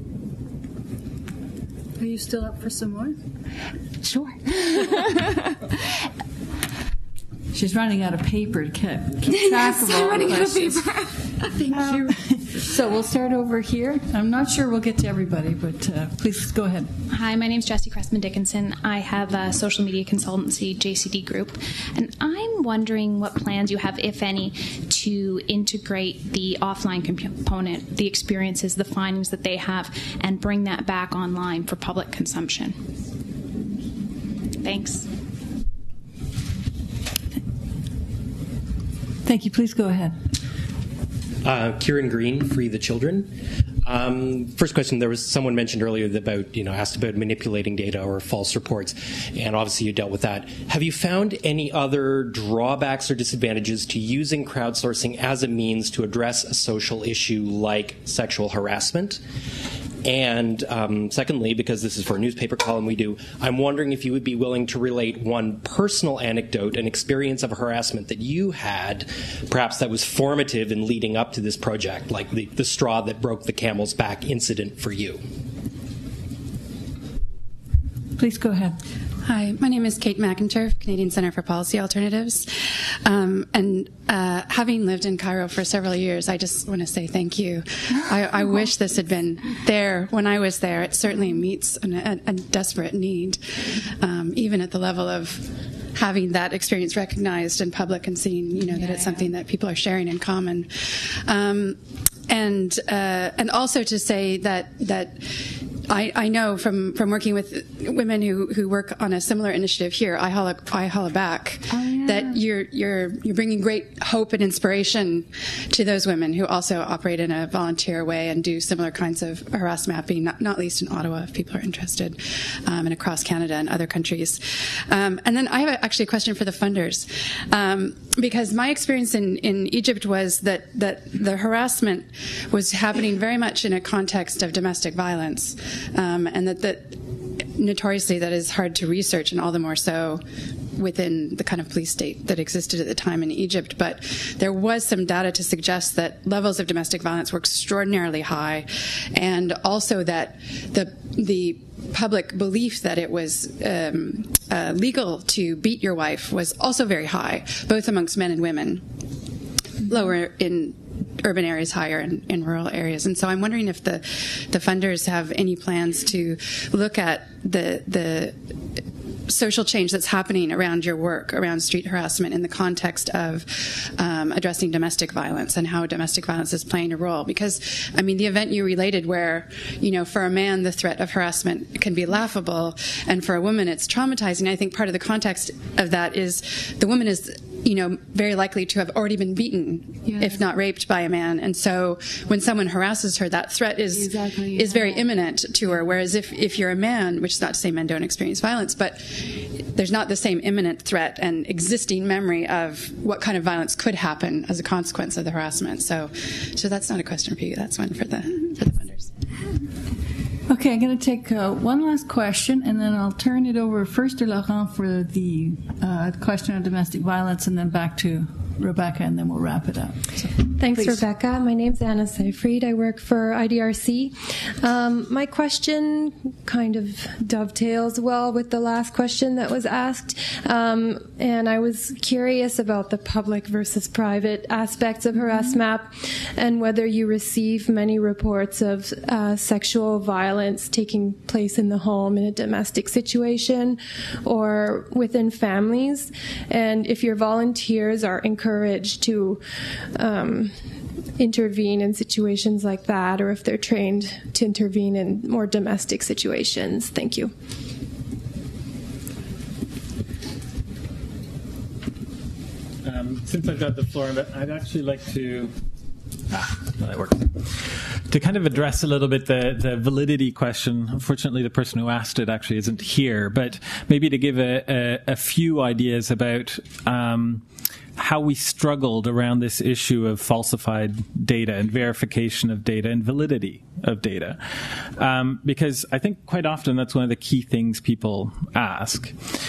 Are you still up for some more? Sure. She's running out of paper to keep, keep track of all the questions. Thank um, you. So we'll start over here. I'm not sure we'll get to everybody, but uh, please go ahead. Hi, my name is Jessie Cressman Dickinson. I have a social media consultancy, J C D Group, and I'm wondering what plans you have, if any, to integrate the offline component, the experiences, the findings that they have, and bring that back online for public consumption. Thanks. Thank you. Please go ahead. Uh, Kieran Green, Free the Children. Um, first question, there was someone mentioned earlier about, you know, asked about manipulating data or false reports, and obviously you dealt with that. Have you found any other drawbacks or disadvantages to using crowdsourcing as a means to address a social issue like sexual harassment? And um, secondly, because this is for a newspaper column we do, I'm wondering if you would be willing to relate one personal anecdote, an experience of harassment that you had, perhaps that was formative in leading up to this project, like the, the straw that broke the camel's back incident for you. Please go ahead. Hi, my name is Kate McInturf, Canadian Centre for Policy Alternatives. Um, and uh, having lived in Cairo for several years, I just want to say thank you. I, I wish this had been there when I was there. It certainly meets an, a, a desperate need, um, even at the level of having that experience recognized in public and seeing, you know, yeah, that it's something that people are sharing in common. Um, and uh, and also to say that that. I, I know from, from working with women who, who work on a similar initiative here, I holla, I holla back, oh, yeah. that you're you're you're bringing great hope and inspiration to those women who also operate in a volunteer way and do similar kinds of harass mapping, not, not least in Ottawa, if people are interested, um, and across Canada and other countries. Um, and then I have a, actually a question for the funders, um, because my experience in, in Egypt was that that the harassment was happening very much in a context of domestic violence. Um, and that, that notoriously that is hard to research, and all the more so within the kind of police state that existed at the time in Egypt. But there was some data to suggest that levels of domestic violence were extraordinarily high, and also that the the public belief that it was um, uh, legal to beat your wife was also very high, both amongst men and women. Lower in urban areas, higher in, in rural areas. And so I'm wondering if the, the funders have any plans to look at the the social change that's happening around your work, around street harassment in the context of um, addressing domestic violence and how domestic violence is playing a role. Because, I mean, the event you related where, you know, for a man the threat of harassment can be laughable, and for a woman it's traumatizing. I think part of the context of that is the woman is, you know, very likely to have already been beaten, yes. if not raped, by a man. And so when someone harasses her, that threat is exactly, is yeah. very imminent to her. Whereas if, if you're a man, which is not to say men don't experience violence, but there's not the same imminent threat and existing memory of what kind of violence could happen as a consequence of the harassment. So, so that's not a question for you. That's one for the for the funders. Okay, I'm going to take uh, one last question, and then I'll turn it over first to Laurent for the uh, question on domestic violence, and then back to Rebecca, and then we'll wrap it up. So, Thanks, please. Rebecca. My name's Anna Seyfried. I work for I D R C. Um, my question kind of dovetails well with the last question that was asked, um, and I was curious about the public versus private aspects of HarassMap, and whether you receive many reports of uh, sexual violence taking place in the home in a domestic situation or within families, and if your volunteers are encouraged to um, intervene in situations like that, or if they're trained to intervene in more domestic situations. Thank you. Um, since I've got the floor, I'd actually like to ah, that works. To kind of address a little bit the, the validity question. Unfortunately, the person who asked it actually isn't here, but maybe to give a, a, a few ideas about um, how we struggled around this issue of falsified data and verification of data and validity of data. Um, because I think quite often that's one of the key things people ask.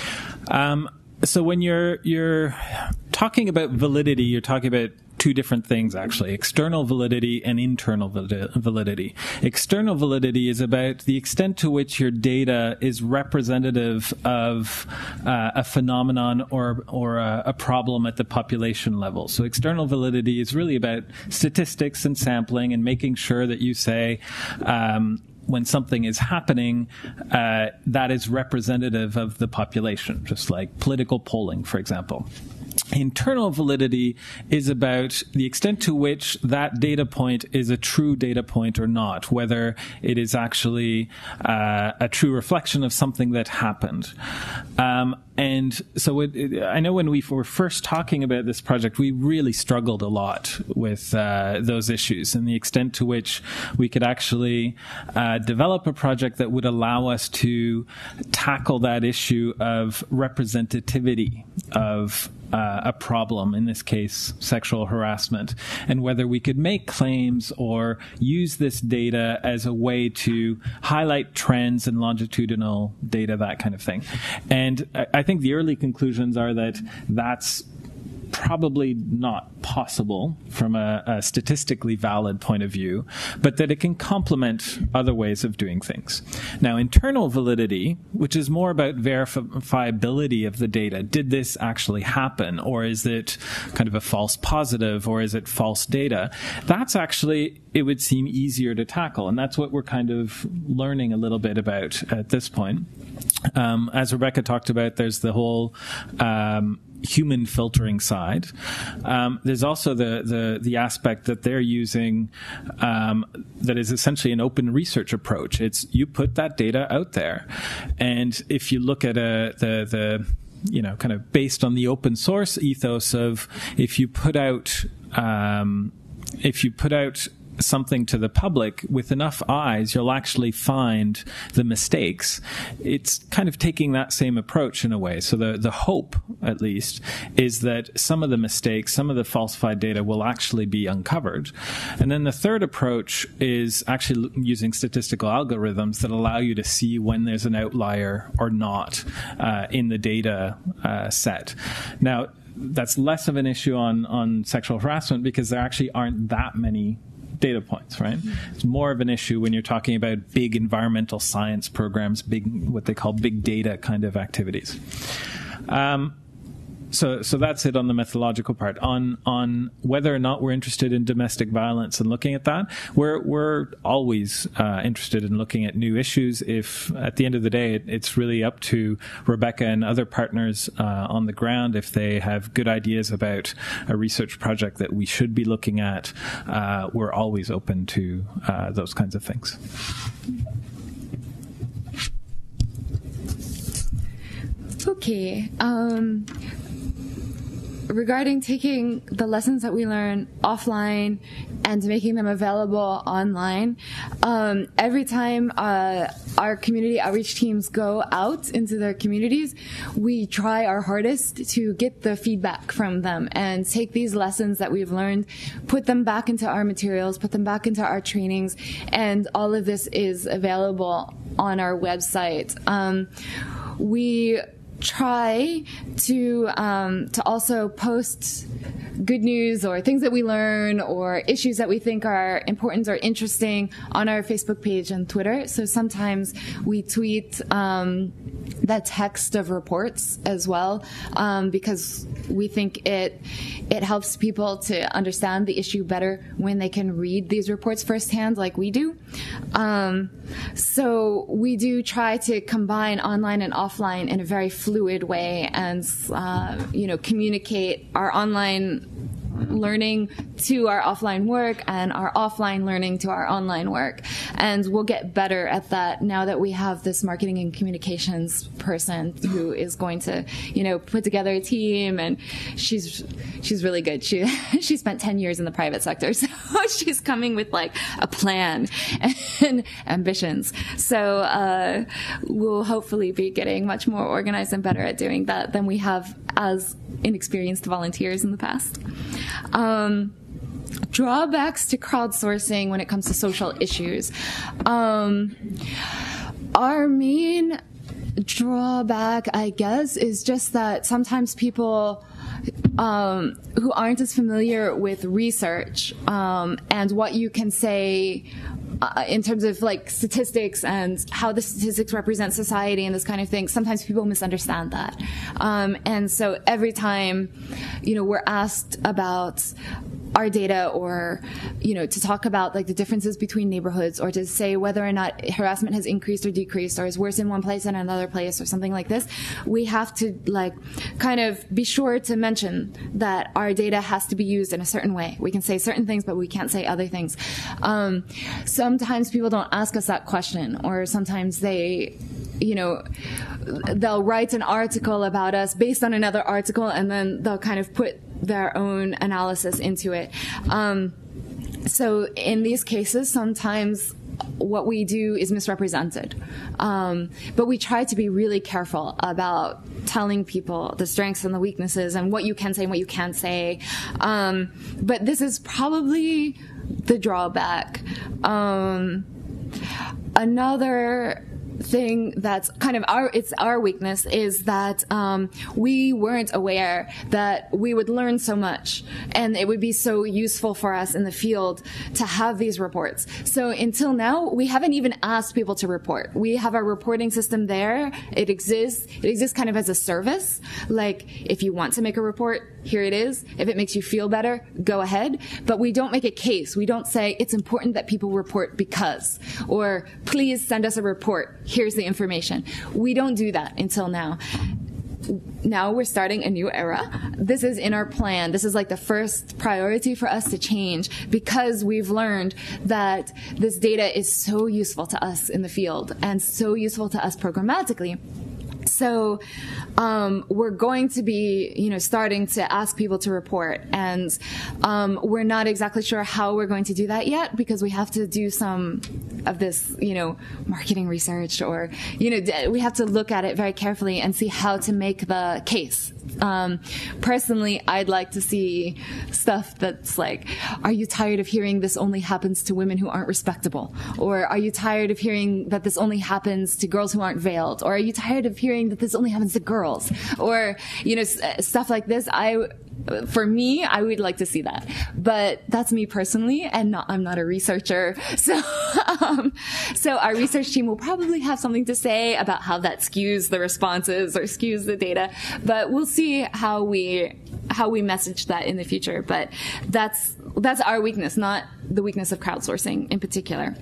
Um, so when you're you're talking about validity, you're talking about two different things, actually: external validity and internal validity. External validity is about the extent to which your data is representative of uh, a phenomenon or or a, a problem at the population level. So external validity is really about statistics and sampling and making sure that you say, um, when something is happening, uh, that is representative of the population, just like political polling, for example. Internal validity is about the extent to which that data point is a true data point or not, whether it is actually uh, a true reflection of something that happened. Um, and so it, it, I know when we were first talking about this project, we really struggled a lot with uh, those issues and the extent to which we could actually uh, develop a project that would allow us to tackle that issue of representativity of Uh, a problem, in this case, sexual harassment, and whether we could make claims or use this data as a way to highlight trends and longitudinal data, that kind of thing. And I, I think the early conclusions are that that's probably not possible from a, a statistically valid point of view, but that it can complement other ways of doing things. Now, internal validity, which is more about verifiability of the data, did this actually happen, or is it kind of a false positive, or is it false data? That's actually, it would seem, easier to tackle, and that's what we're kind of learning a little bit about at this point. Um, as Rebecca talked about, there's the whole um, human filtering side. Um, there's also the, the the aspect that they're using um, that is essentially an open research approach. It's you put that data out there, and if you look at a, the the you know kind of based on the open source ethos of if you put out um, if you put out something to the public with enough eyes, you'll actually find the mistakes. It's kind of taking that same approach in a way. So the, the hope, at least, is that some of the mistakes, some of the falsified data will actually be uncovered. And then the third approach is actually using statistical algorithms that allow you to see when there's an outlier or not uh, in the data uh, set. Now, that's less of an issue on, on sexual harassment because there actually aren't that many data points, right? Mm-hmm. It's more of an issue when you're talking about big environmental science programs, big, what they call big data kind of activities. Um, So, so that's it on the methodological part. On on whether or not we're interested in domestic violence and looking at that, we're we're always uh, interested in looking at new issues. If at the end of the day, it, it's really up to Rebecca and other partners uh, on the ground if they have good ideas about a research project that we should be looking at. Uh, we're always open to uh, those kinds of things. Okay. Um, regarding taking the lessons that we learn offline and making them available online, um, every time uh, our community outreach teams go out into their communities, we try our hardest to get the feedback from them and take these lessons that we've learned, put them back into our materials, put them back into our trainings, and all of this is available on our website. Um, we try to um, to also post good news or things that we learn or issues that we think are important or interesting on our Facebook page and Twitter. So sometimes we tweet um, the text of reports as well um, because we think it it helps people to understand the issue better when they can read these reports firsthand like we do. Um, so we do try to combine online and offline in a very fluid way and uh, you know communicate our online learning to our offline work and our offline learning to our online work. And we'll get better at that now that we have this marketing and communications person who is going to, you know, put together a team, and she's she's really good. She she spent ten years in the private sector, so she's coming with like a plan and ambitions. So uh, we'll hopefully be getting much more organized and better at doing that than we have as inexperienced volunteers in the past. Um, drawbacks to crowdsourcing when it comes to social issues. Um, our main drawback, I guess, is just that sometimes people um, who aren't as familiar with research um, and what you can say uh, in terms of like statistics and how the statistics represent society and this kind of thing, sometimes people misunderstand that. Um, and so every time, you know, we're asked about our data, or, you know, to talk about like the differences between neighborhoods, or to say whether or not harassment has increased or decreased, or is worse in one place than another place, or something like this, we have to like kind of be sure to mention that our data has to be used in a certain way. We can say certain things, but we can't say other things. Um, sometimes people don't ask us that question, or sometimes they, you know, they'll write an article about us based on another article, and then they'll kind of put their own analysis into it. Um, so in these cases, sometimes what we do is misrepresented. Um, but we try to be really careful about telling people the strengths and the weaknesses and what you can say and what you can't say. Um, but this is probably the drawback. Um, another thing that's kind of our, it's our weakness is that um, we weren't aware that we would learn so much and it would be so useful for us in the field to have these reports. So until now, we haven't even asked people to report. We have our reporting system there. It exists. It exists kind of as a service. Like, if you want to make a report, here it is. If it makes you feel better, go ahead. But we don't make a case. We don't say it's important that people report because, or please send us a report. Here's the information. We don't do that until now. Now we're starting a new era. This is in our plan. This is like the first priority for us to change, because we've learned that this data is so useful to us in the field and so useful to us programmatically. So um, we're going to be, you know, starting to ask people to report, and um, we're not exactly sure how we're going to do that yet, because we have to do some of this, you know, marketing research, or, you know, we have to look at it very carefully and see how to make the case. Um, personally, I'd like to see stuff that's like, are you tired of hearing this only happens to women who aren't respectable? Or are you tired of hearing that this only happens to girls who aren't veiled? Or are you tired of hearing that this only happens to girls? Or, you know, stuff like this. I, for me, I would like to see that. But that's me personally, and not, I'm not a researcher. So, um, so our research team will probably have something to say about how that skews the responses or skews the data. But we'll see how we how we message that in the future. But that's that's our weakness, not the weakness of crowdsourcing in particular.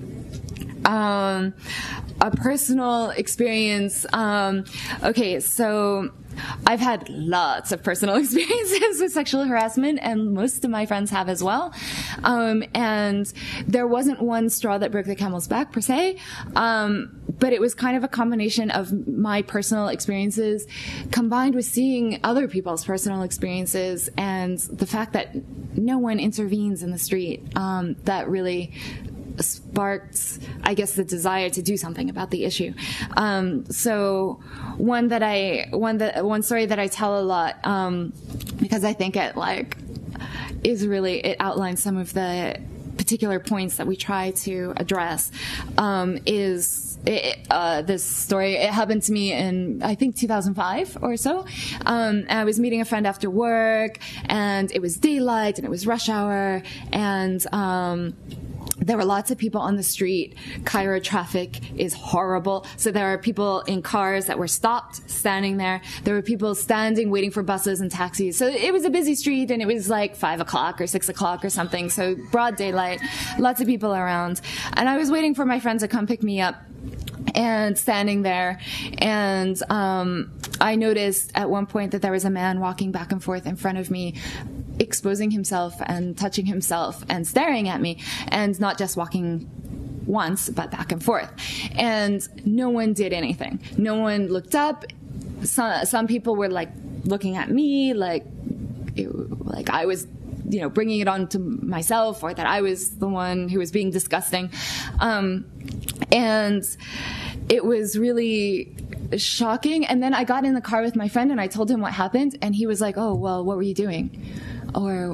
Um, a personal experience. Um, okay, so I've had lots of personal experiences with sexual harassment, and most of my friends have as well. Um, and there wasn't one straw that broke the camel's back per se, um, but it was kind of a combination of my personal experiences combined with seeing other people's personal experiences, and the fact that no one intervenes in the street. Um, that really sparked, I guess, the desire to do something about the issue. Um, so one that I, one that, one story that I tell a lot, um, because I think it like is really, it outlines some of the particular points that we try to address, um, is It, uh, this story. It happened to me in, I think, two thousand five or so. Um, and I was meeting a friend after work, and it was daylight, and it was rush hour, and um, there were lots of people on the street. Cairo traffic is horrible. So there are people in cars that were stopped, standing there. There were people standing, waiting for buses and taxis. So it was a busy street, and it was like five o'clock or six o'clock or something. So broad daylight, lots of people around. And I was waiting for my friend to come pick me up, and standing there, and um, I noticed at one point that there was a man walking back and forth in front of me, exposing himself and touching himself and staring at me, and not just walking once, but back and forth. And no one did anything. No one looked up. Some, some people were like looking at me like, it, like I was, you know, bringing it on to myself, or that I was the one who was being disgusting. Um, and it was really shocking. And then I got in the car with my friend and I told him what happened, and he was like, oh, well, what were you doing? Or,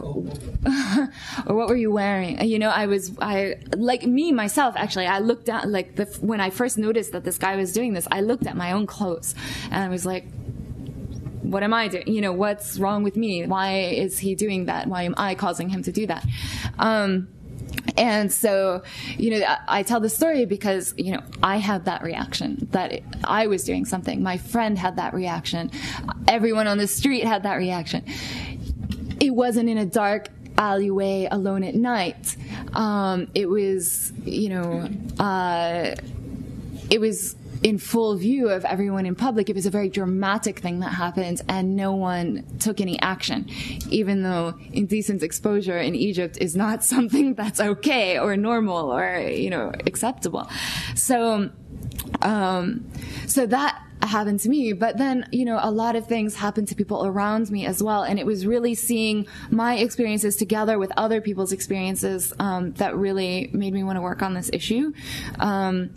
or what were you wearing? You know, I was, I, like me, myself, actually, I looked down, like, the, when I first noticed that this guy was doing this, I looked at my own clothes, and I was like, what am I doing? You know, what's wrong with me? Why is he doing that? Why am I causing him to do that? Um, and so, you know, I, I tell the story because, you know, I had that reaction, that I was doing something. My friend had that reaction. Everyone on the street had that reaction. It wasn't in a dark alleyway alone at night. Um, it was, you know, uh, it was in full view of everyone in public. It was a very dramatic thing that happened, and no one took any action, even though indecent exposure in Egypt is not something that's okay or normal or, you know, acceptable. So, um, so that happened to me. But then, you know, a lot of things happened to people around me as well. And it was really seeing my experiences together with other people's experiences um, that really made me want to work on this issue. Um,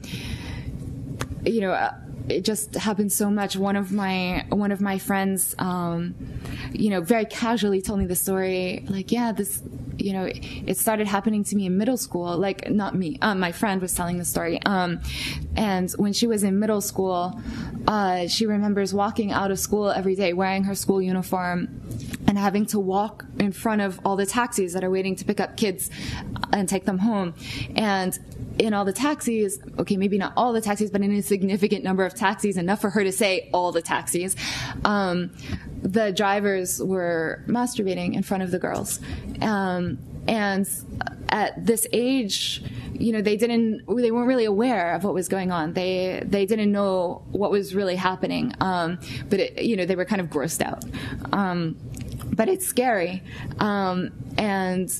you know, it just happened so much. One of my one of my friends, um, you know, very casually told me the story. Like, yeah, this, you know, it started happening to me in middle school. Like, not me, um, my friend was telling the story. Um, and when she was in middle school, uh, she remembers walking out of school every day wearing her school uniform and having to walk in front of all the taxis that are waiting to pick up kids and take them home. And in all the taxis, okay, maybe not all the taxis, but in a significant number of taxis, enough for her to say all the taxis, um, the drivers were masturbating in front of the girls. Um, and at this age, you know, they didn't, they weren't really aware of what was going on. They, they didn't know what was really happening. Um, but it, you know, they were kind of grossed out. Um, but it's scary. Um, and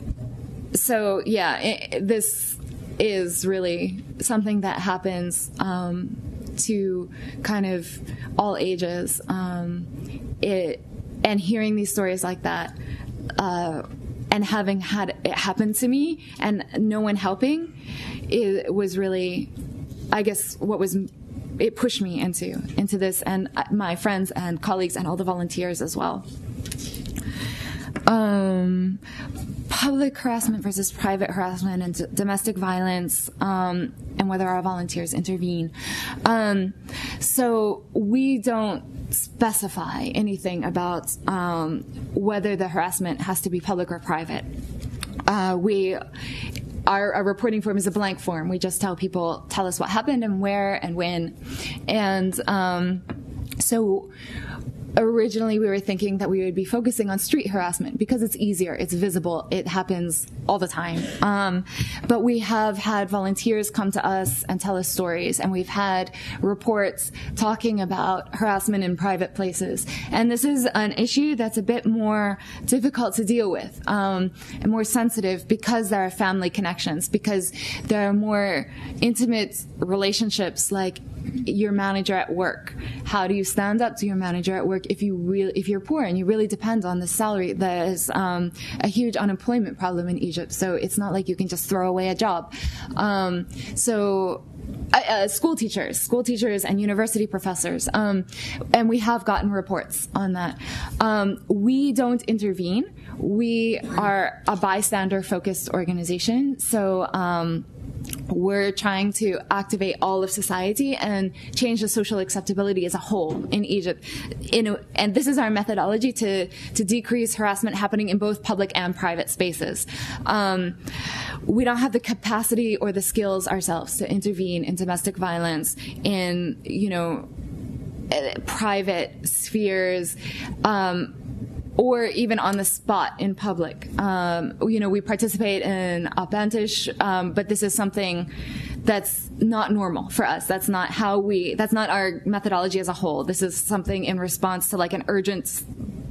so, yeah, it, this is really something that happens um, to kind of all ages. Um, it, and hearing these stories like that, uh, and having had it happen to me and no one helping, it was really, I guess, what was, it pushed me into, into this, and my friends and colleagues and all the volunteers as well. Um, public harassment versus private harassment and d- domestic violence, um, and whether our volunteers intervene. Um, so we don't specify anything about um, whether the harassment has to be public or private. Uh, we, our, our reporting form is a blank form. We just tell people, tell us what happened and where and when. And um, so originally, we were thinking that we would be focusing on street harassment because it's easier, it's visible, it happens all the time. Um, but we have had volunteers come to us and tell us stories, and we've had reports talking about harassment in private places. And this is an issue that's a bit more difficult to deal with, um, and more sensitive because there are family connections, because there are more intimate relationships, like your manager at work. How do you stand up to your manager at work if you really, if you're poor and you really depend on the salary? There's um, a huge unemployment problem in Egypt, so it's not like you can just throw away a job. Um, so. Uh, school teachers, school teachers and university professors. Um, and we have gotten reports on that. Um, we don't intervene. We are a bystander-focused organization. So um, we're trying to activate all of society and change the social acceptability as a whole in Egypt. In a, and this is our methodology to, to decrease harassment happening in both public and private spaces. Um, we don't have the capacity or the skills ourselves to intervene in domestic violence in, you know, private spheres, um, or even on the spot in public. Um, you know, we participate in Op-Antish, um, but this is something that's not normal for us. That's not how we, that's not our methodology as a whole. This is something in response to like an urgent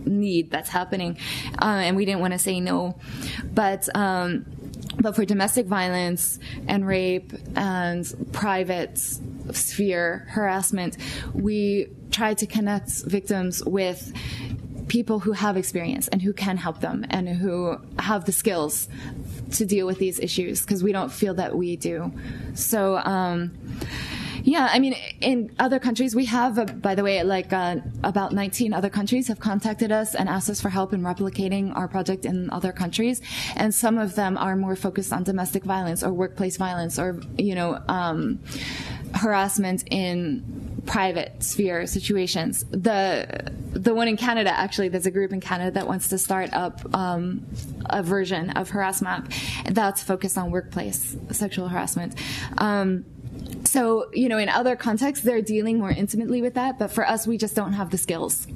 need that's happening, uh, and we didn't want to say no. But um, but for domestic violence and rape and private sphere harassment, we try to connect victims with people who have experience and who can help them and who have the skills to deal with these issues, because we don't feel that we do. So, um, yeah, I mean, in other countries, we have, uh, by the way, like uh, about nineteen other countries have contacted us and asked us for help in replicating our project in other countries. And some of them are more focused on domestic violence or workplace violence or, you know, um, harassment in private sphere situations. The the one in Canada, actually, there's a group in Canada that wants to start up um, a version of HarassMap that's focused on workplace sexual harassment. Um, so, you know, in other contexts, they're dealing more intimately with that, but for us, we just don't have the skills.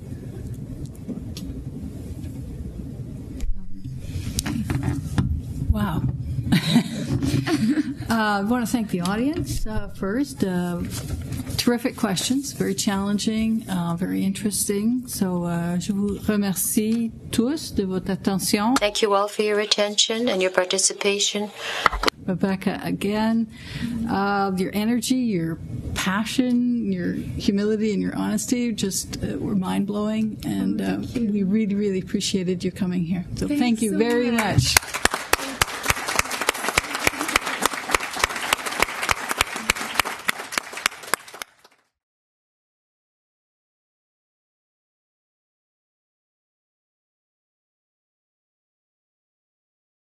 Wow. uh, I want to thank the audience uh, first. Uh, terrific questions, very challenging, uh, very interesting. So, uh, je vous remercie tous de votre attention. Thank you all for your attention and your participation. Rebecca, again, uh, your energy, your passion, your humility, and your honesty just uh, were mind-blowing, and uh, we really, really appreciated you coming here. So Thanks thank you so very much. much.